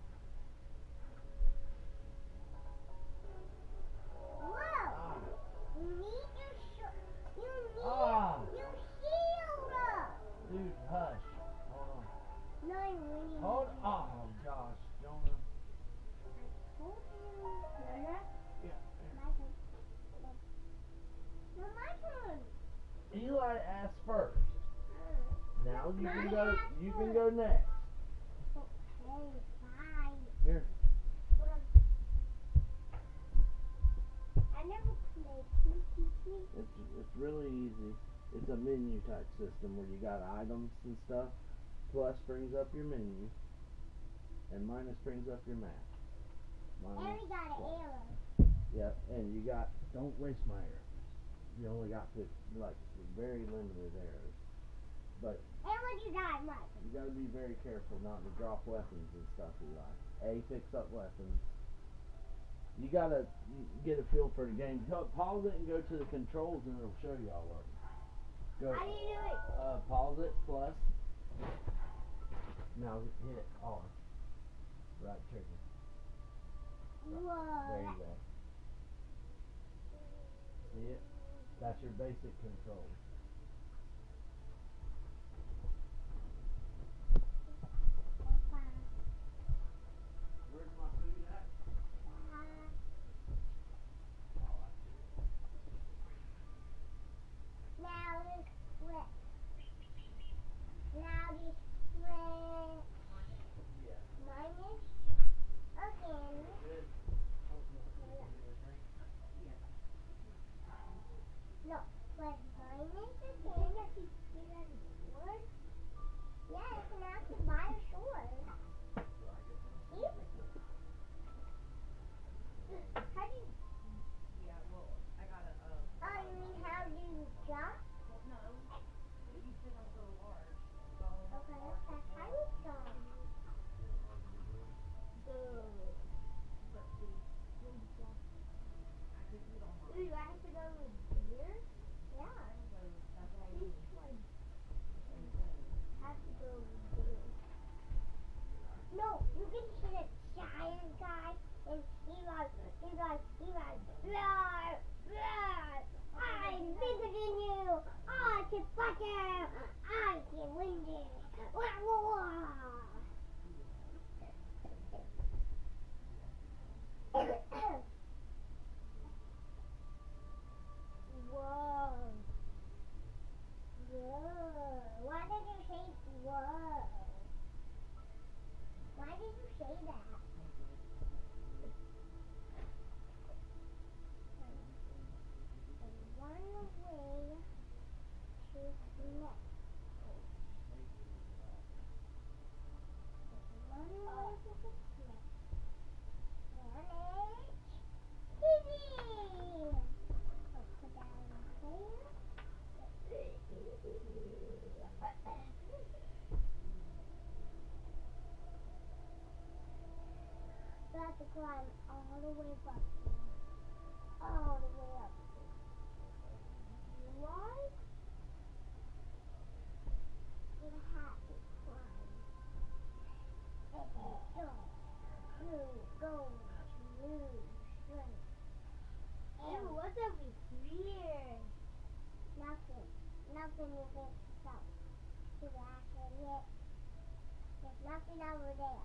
Whoa. Ah! You need your shield. You need Ah! your shield. Dude, hush. Hold on. No, you really Hold on. Oh, gosh. Jonah. told you. Nana? Yeah. My turn. No, my turn. Eli asked first. Now you can Mine go. asked You can first. go next. Okay, fine. Here. I never played. Can you teach me? It's it's really easy. It's a menu type system where you got items and stuff. Plus brings up your menu, and minus brings up your map. And Minus. we got an plus. arrow. Yep, and you got. Don't waste my arrows. You only got to like very limited arrows. But And what you got, Mike? you got to be very careful not to drop weapons and stuff, Eli. A picks up weapons. You gotta get a feel for the game. Go- Pause it and go to the controls, and it'll show you all of them. Go. How do you do it? Uh, pause it. Plus. Now hit R. Right trigger. There Whoa. you go. See it? That's your basic control. Where's my food at? Now this flip. Now this flip. Yeah. Minus. Again. Good. No. Flip minus again. Sword. Yeah, I can actually buy a sword. See? How do you... Yeah, well, I gotta, uh, Oh, you mean how do you jump? well, no, you said I'm so large. Okay, that's how you jump. But see, I could do it on my Ooh, I have to go here? Yeah. so that's what I This need. one. And so, Have to go there. No, you can hit a giant guy and he goes, he goes, he goes, roar, roar, I'm bigger than you, I can fight you, I can win this, wah, wah, wah. Whoa. Whoa. Why did you say whoa? Why did you say that? And one way to connect. One way to connect. And it's easy. I'll put that in here. You have to climb all the way up there. All the way up there. Why? You have to climb. And go. You go smooth straight. Ew, what's over here? Nothing. Nothing is inside. nothing over there.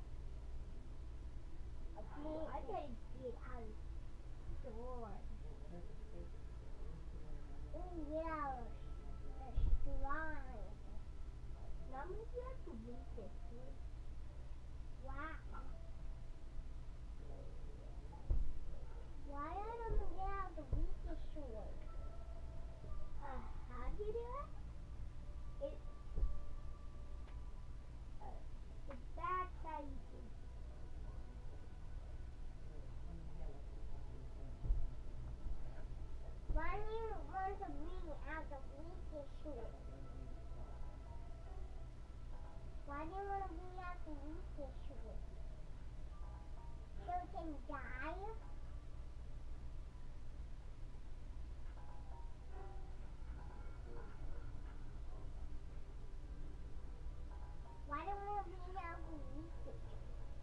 Okay, I can't get out of the door. Mm, get out of the slime. Now maybe you have to read this one. Wow. Why I don't get out the weakest sword? Uh, how do you do it? It, uh, the back side you do. Why do you want to bring out the weakest sword? Why do you want to bring out the weakest sword? So it can die? Why do you want to bring out the weakest sword?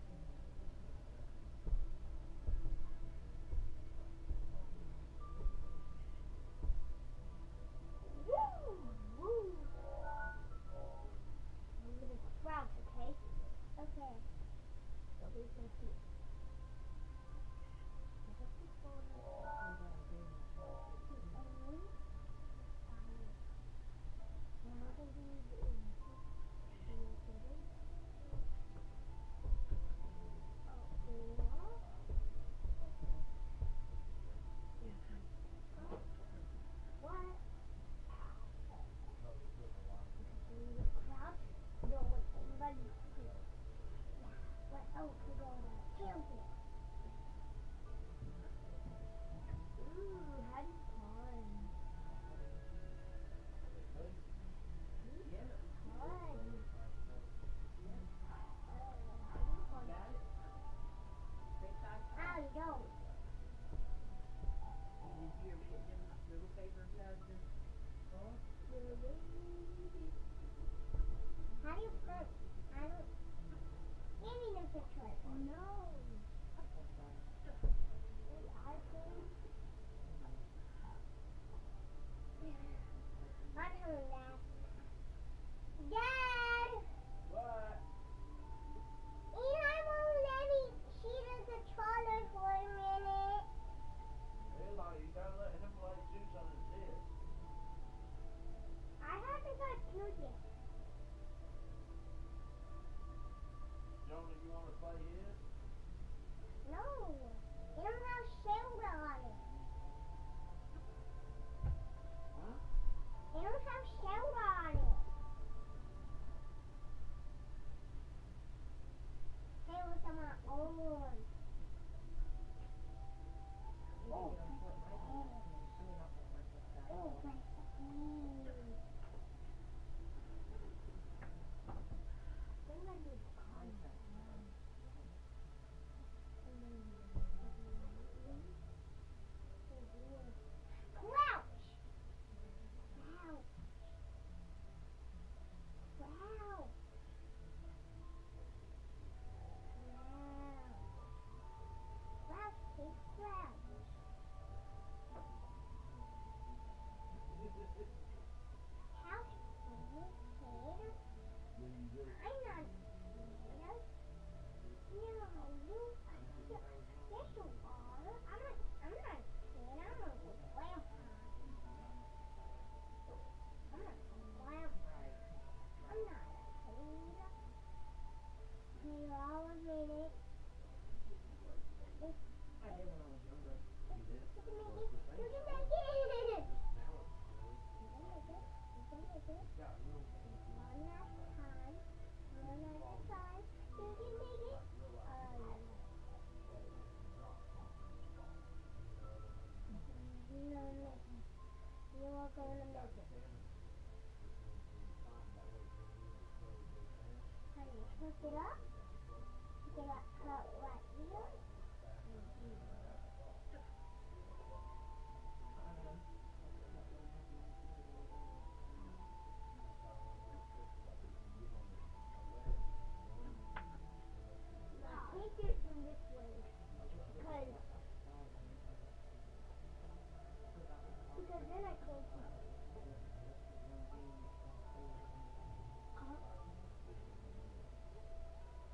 Woo! Woo! I'm gonna crouch, okay? Okay. So we can see. How do you press? I don't. Maybe no control. No. I think. I'm coming back. Dad! What? Eli won't let me see the controller for a minute. Eli, you gotta let him play too, son of this. I haven't got two yet. Jonah, you wanna play his? No. They don't have Zelda on it. Huh? They don't have Zelda on it. They was on my own. Oh. Oh, but please. Then I need to call you. Crouch! Crouch! Crouch! Crouch, please crouch. Crouch, please, kid. I'm not scared. No, you. Yes, you are. I'm not. I'm not scared. I'm a vampire. I'm a vampire. I'm not afraid. Hey, all a minute. I did when I was younger. You did? You can Well, make it's it. the You same can stuff. make it. Just now it's blue. You can make it. You can make it. It's got real things in it. One last time. One last time. You can make it. Uh, no, no. You are going to make it. Honey, hook it up. Hook it up cut right here. Now, take it from this way. Because, because then I can't see. Uh,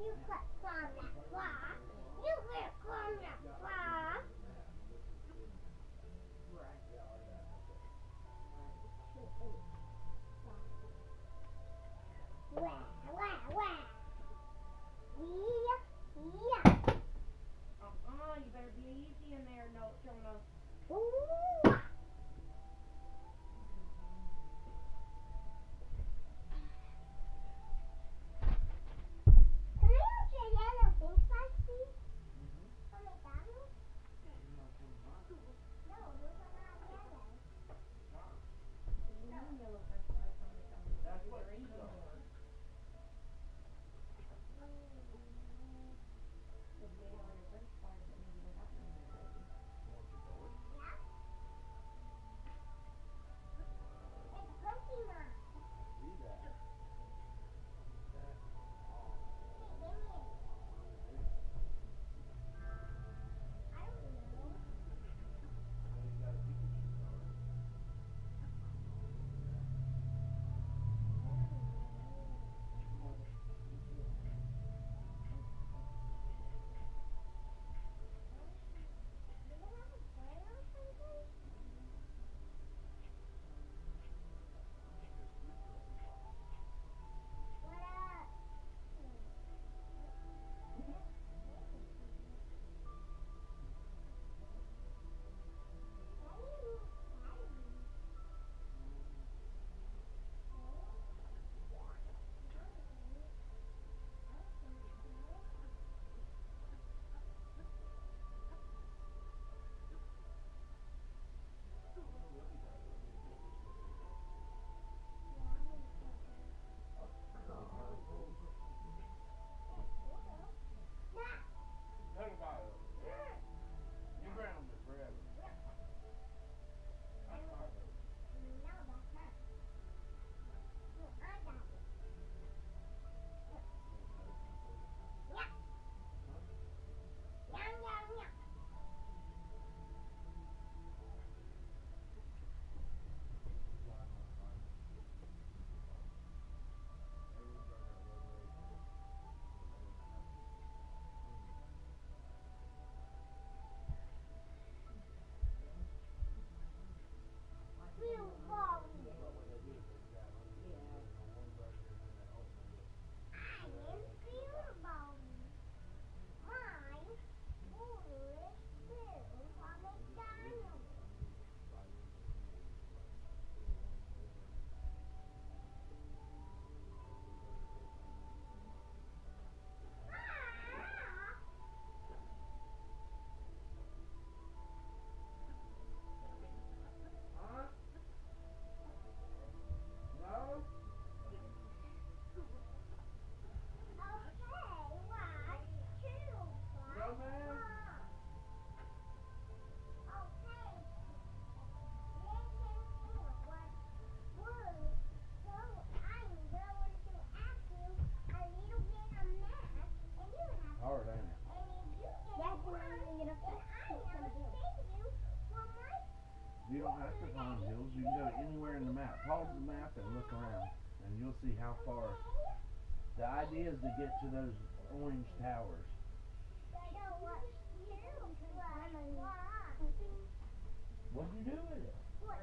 You can't climb that far. You can't climb that far. Wah, wah, wah. Yeah, yeah. Uh-uh, you better be easy in there, no, Jonah. Ooh. Can I have your yellow pink flags, please? From McDonald's? No, those are not yellow. You know yellow french fries from McDonald's. That's what They're these even are. more. If you ate all your french fries, that means you don't have none there, baby. Yeah. It's Pokemon. See that? Hey, give me it. I don't know. Do they have a play or something? What up? Take a bite of it. You ground it forever. That's my road. No, that's not. No, I got it. Yeah. Yum, yum, yum. Real ball. I am beautiful. My foolish film from McDonald's. Ah! Huh? No? Okay, watch two plus No, ma'am. one. Okay, listen for what word. So I'm going to ask you a little bit of math, and you have to. Hard, ain't it? And if you get it wrong, then I never send you for my. You don't have to climb hills. You can go anywhere in the map. Pause the map and look around, and you'll see how far. The idea is to get to those orange towers. So what's two plus one? What do you do with it? What?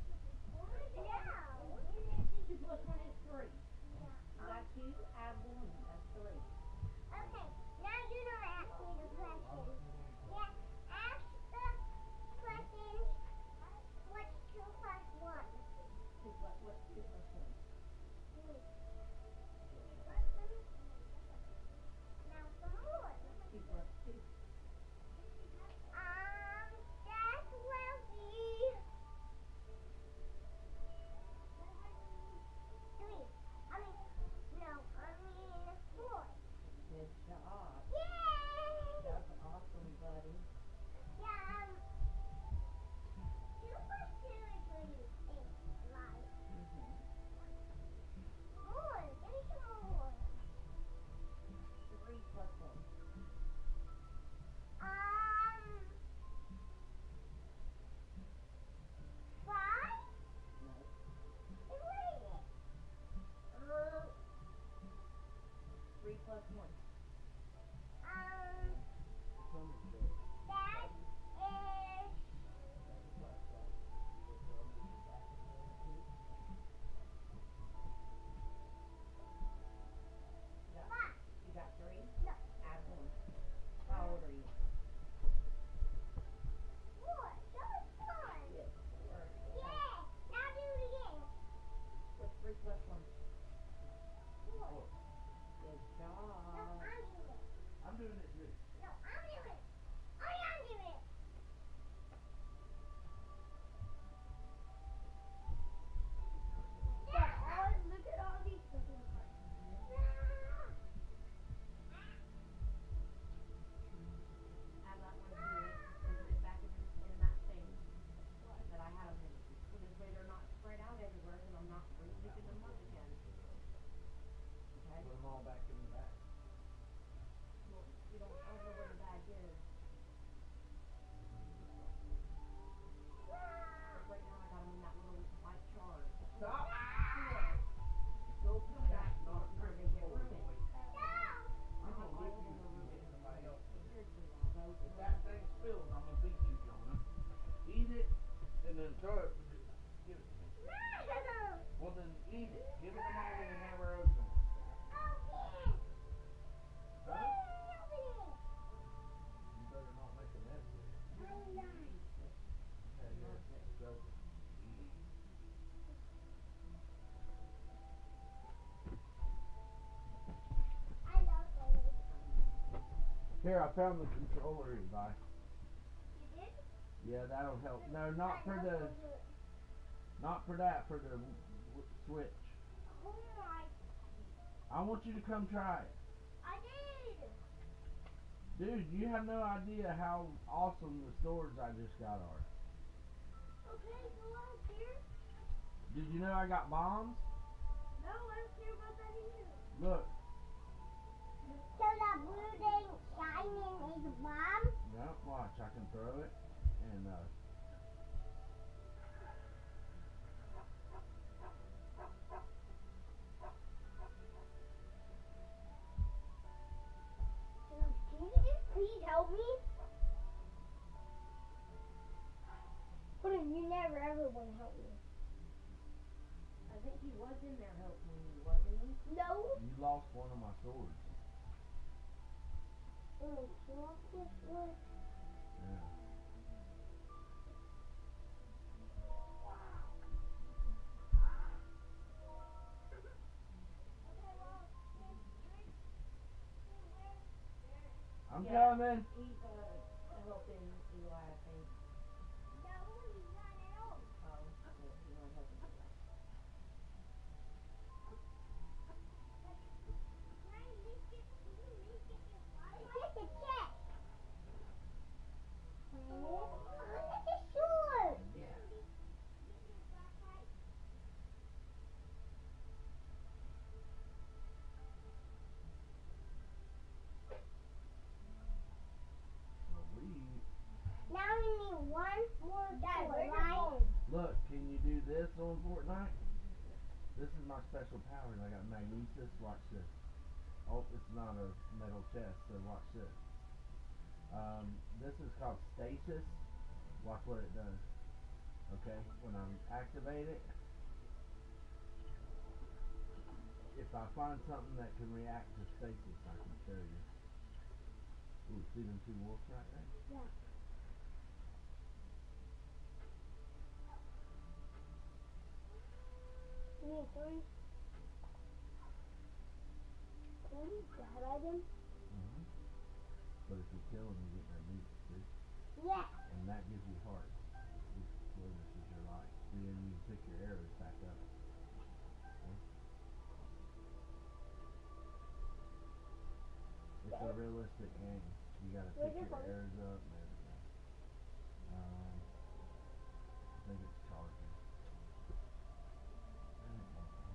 No. Two plus one is three. You got two, add one, that's three. Okay, now you don't ask me the question. Yeah, ask the question. What's two plus one? Two plus, what's two plus one? Three. Now some more. Two plus two. Um, that will be them all back in the bag. Well, you don't, I don't know where the bag is. But right now I got them in that little white jar. Stop! Sure. Go put them back Not a where they trick get for ruined. boy. I'm All gonna of whip them you are if you ruined. hit somebody else with it. Seriously, Lonzo. If that thing spills, I'm gonna beat you, Jonah. Eat it and then throw it. Give it to me. Well then eat it. Give it to mommy and have her open it. Huh? You better not make a mess with it. Okay, here. It's open. Eat. Here, I found the controller, Eli. You did? Yeah, that'll help. No, not for the, not for that, for the w- w- switch. Oh my, I want you to come try it. I did. Dude, you have no idea how awesome the stores I just got are. Okay, go on here. Did you know I got bombs? No, I don't care about that either. Look. So that blue thing shining is a bomb? No, watch. I can throw it and uh. Dude, can you just please help me? Hold on, you never ever want to help me. I think he was in there helping me, wasn't he? No. You lost one of my swords. Oh, you want this one? Yeah. I'm Yeah. coming. He's uh, helping Eli, I think. No, he's not at all. Oh, okay, he's not helping Eli. Can I make it? Can you make it your body? It's just a chest. Oh, it's a sword. Yeah. Sweet. Now we need one more sword, right? Look, can you do this on Fortnite? This is my special powers. I got magnesis. Watch this. Oh, it's not a metal chest, so watch this. Um, this is called stasis. Watch what it does. Okay, when I activate it, if I find something that can react to stasis, I can show you. Ooh, see them two wolves right there? Yeah. You need three. Can you grab at him? Mm-hmm. But if you kill them, you get their meat, see? Yeah. And that gives you hearts. This flourishes your life. See, and you pick your arrows back up. See? It's a realistic game. You gotta Where's pick your your phone? arrows up and everything. Um, I think it's charging. That ain't my phone.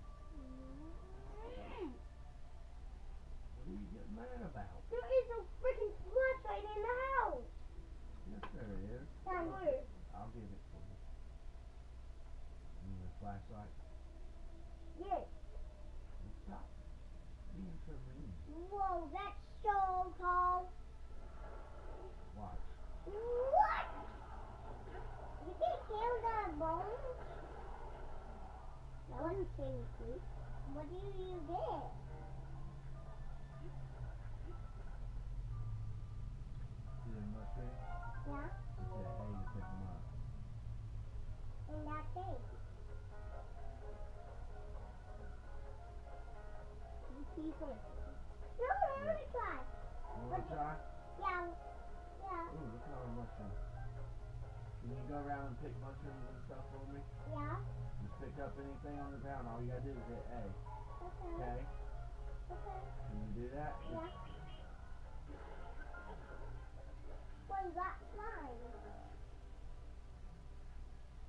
What are you getting mad about? There is a freaking flashlight in the house. Yes, there is. Down where? I'll give it to you. You need a flashlight? Yes. Stop being so mean. Whoa, that's so tall. Watch. What? You can kill the bones? What do you think? What do you get? See them mushrooms? Yeah, You say A to pick them up. and that's it. You see something? No, I'm gonna try. You want to try? Yeah, yeah, Ooh, look at all the mushrooms. Can you go around and pick mushrooms and stuff for me? yeah. Just pick up anything on the ground. All you gotta do is hit A. Okay, Okay? okay, Can you do that? yeah. Well, that's mine.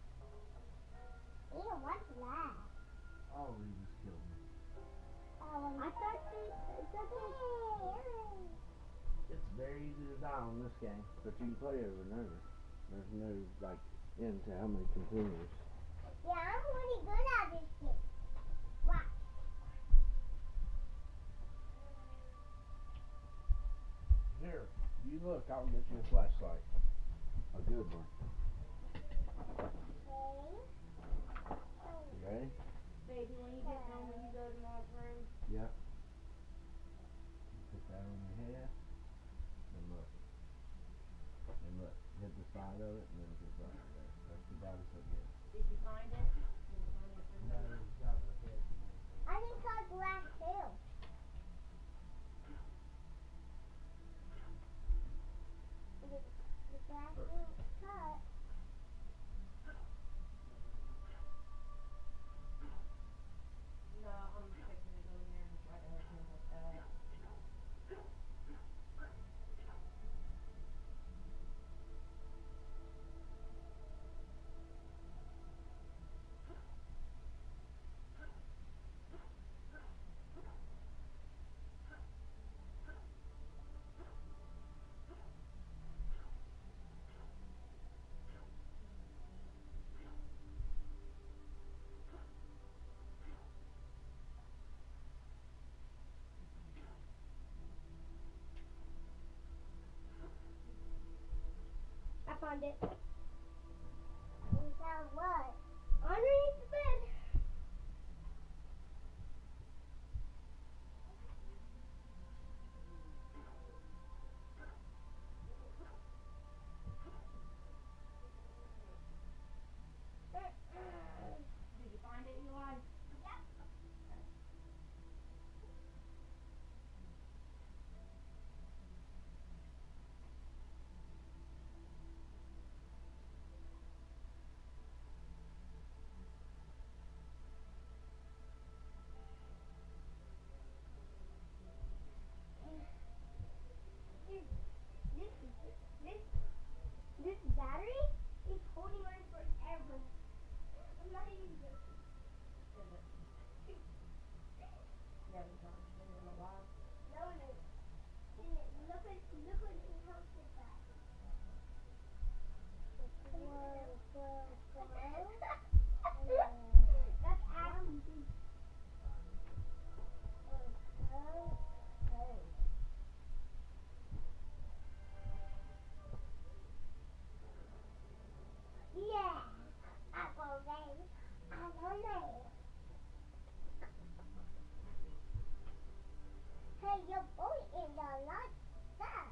Ew, what's that? Oh, you just killed me. Oh, I thought they, I thought they... It's very easy to die on this game, but you can play over and over. There's no, like, end to how many continues. Yeah, I'm really good at this game. Watch. Here, you look, I'll get you a flashlight. A good one. You ready? Baby, when you get home, when you go to mom's room, Yep. Put that on your head. And look. And look. Hit the side of it and then hit right there. That's the brightest I get. did you find it? Did you find it for No, me? it's got the head. I think I glass too. The, the glass will cut. No, I'm fixing to go in there and try to help him with that. I found it. You found what? Underneath the bed. Did you find it, Eli? This, this, this battery is holding on forever. I'm not even joking. Is it? You haven't charged it in a while? No, no. Look at, look what it helps with that. That's actually. Yeah, apple game. I don't know. Hey, your boy is a lot fast.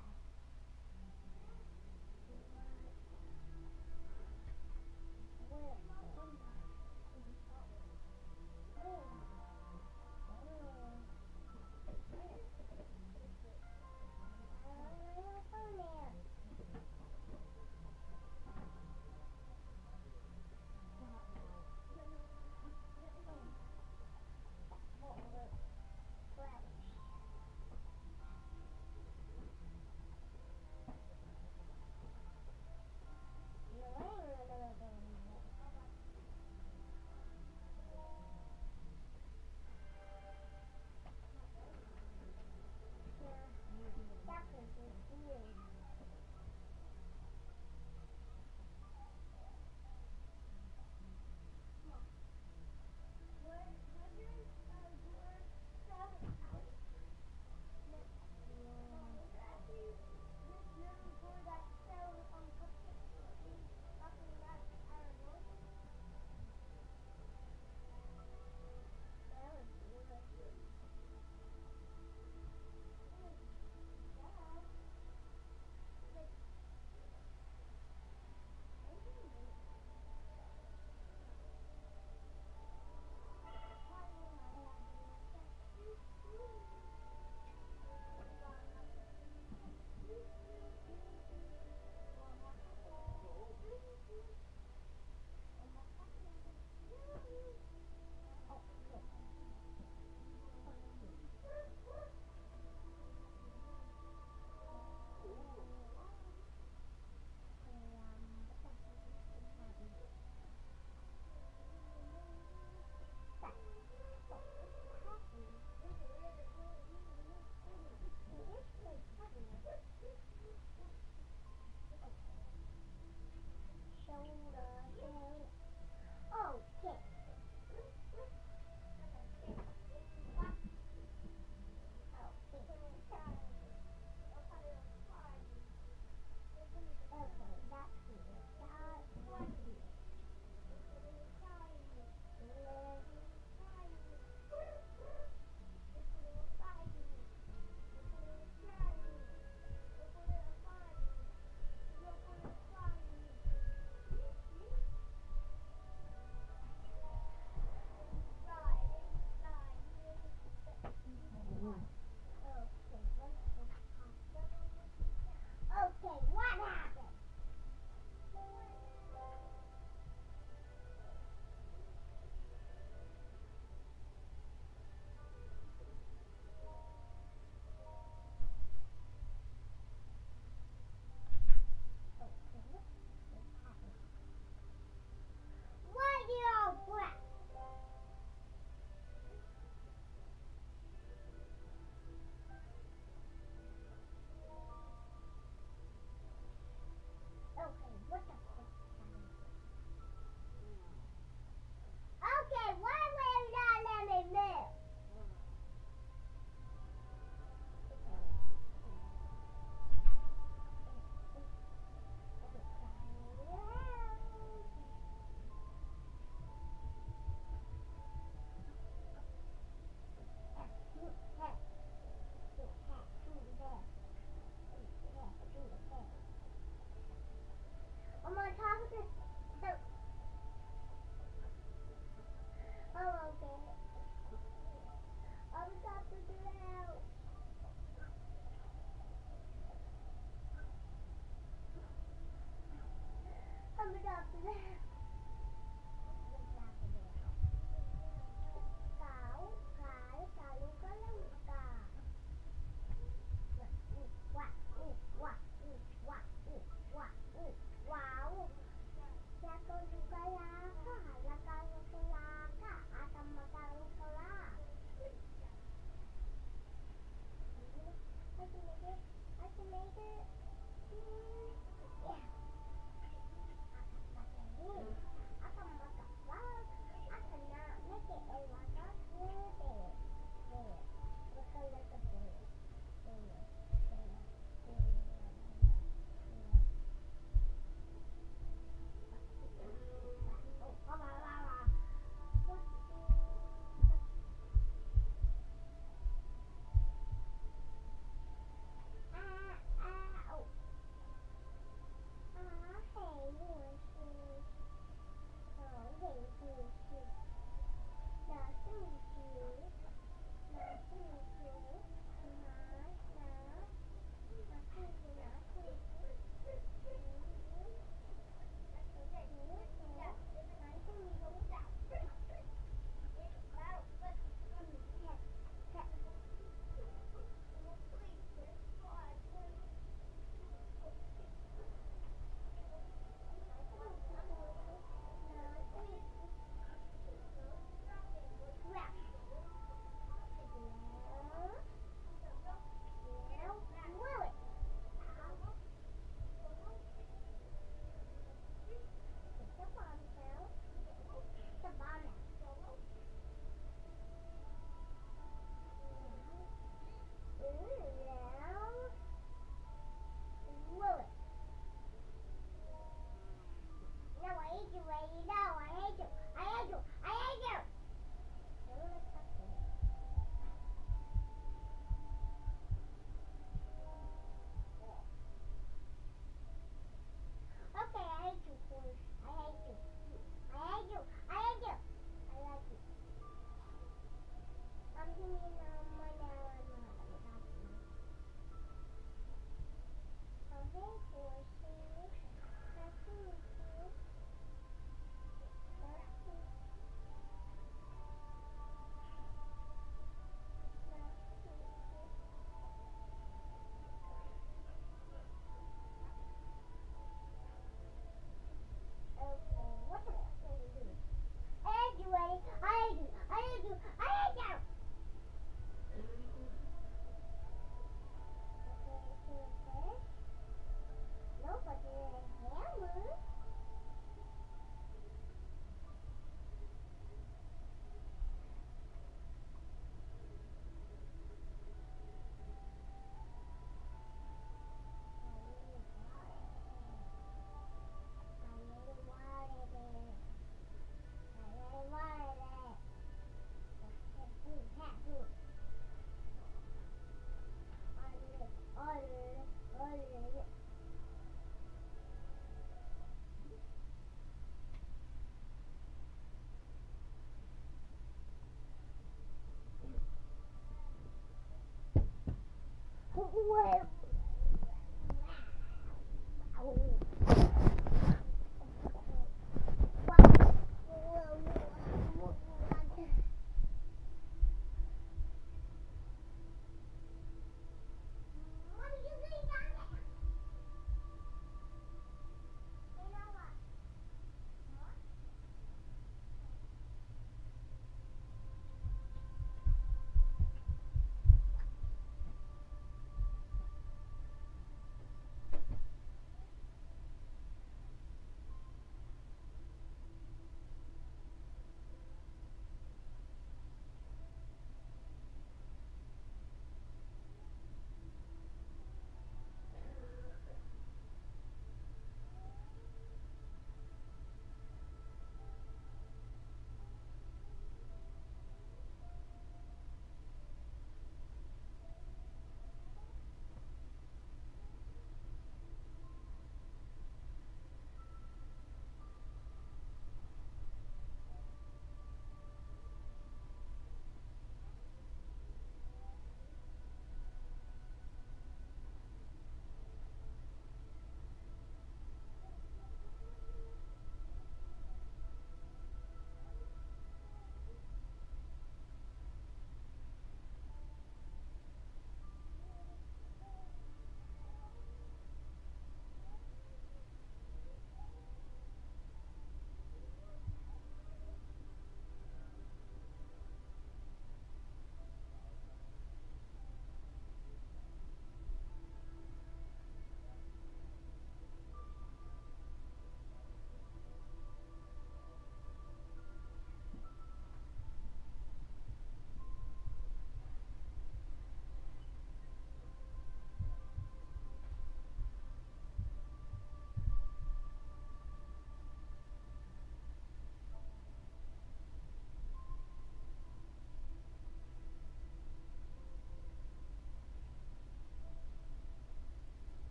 What?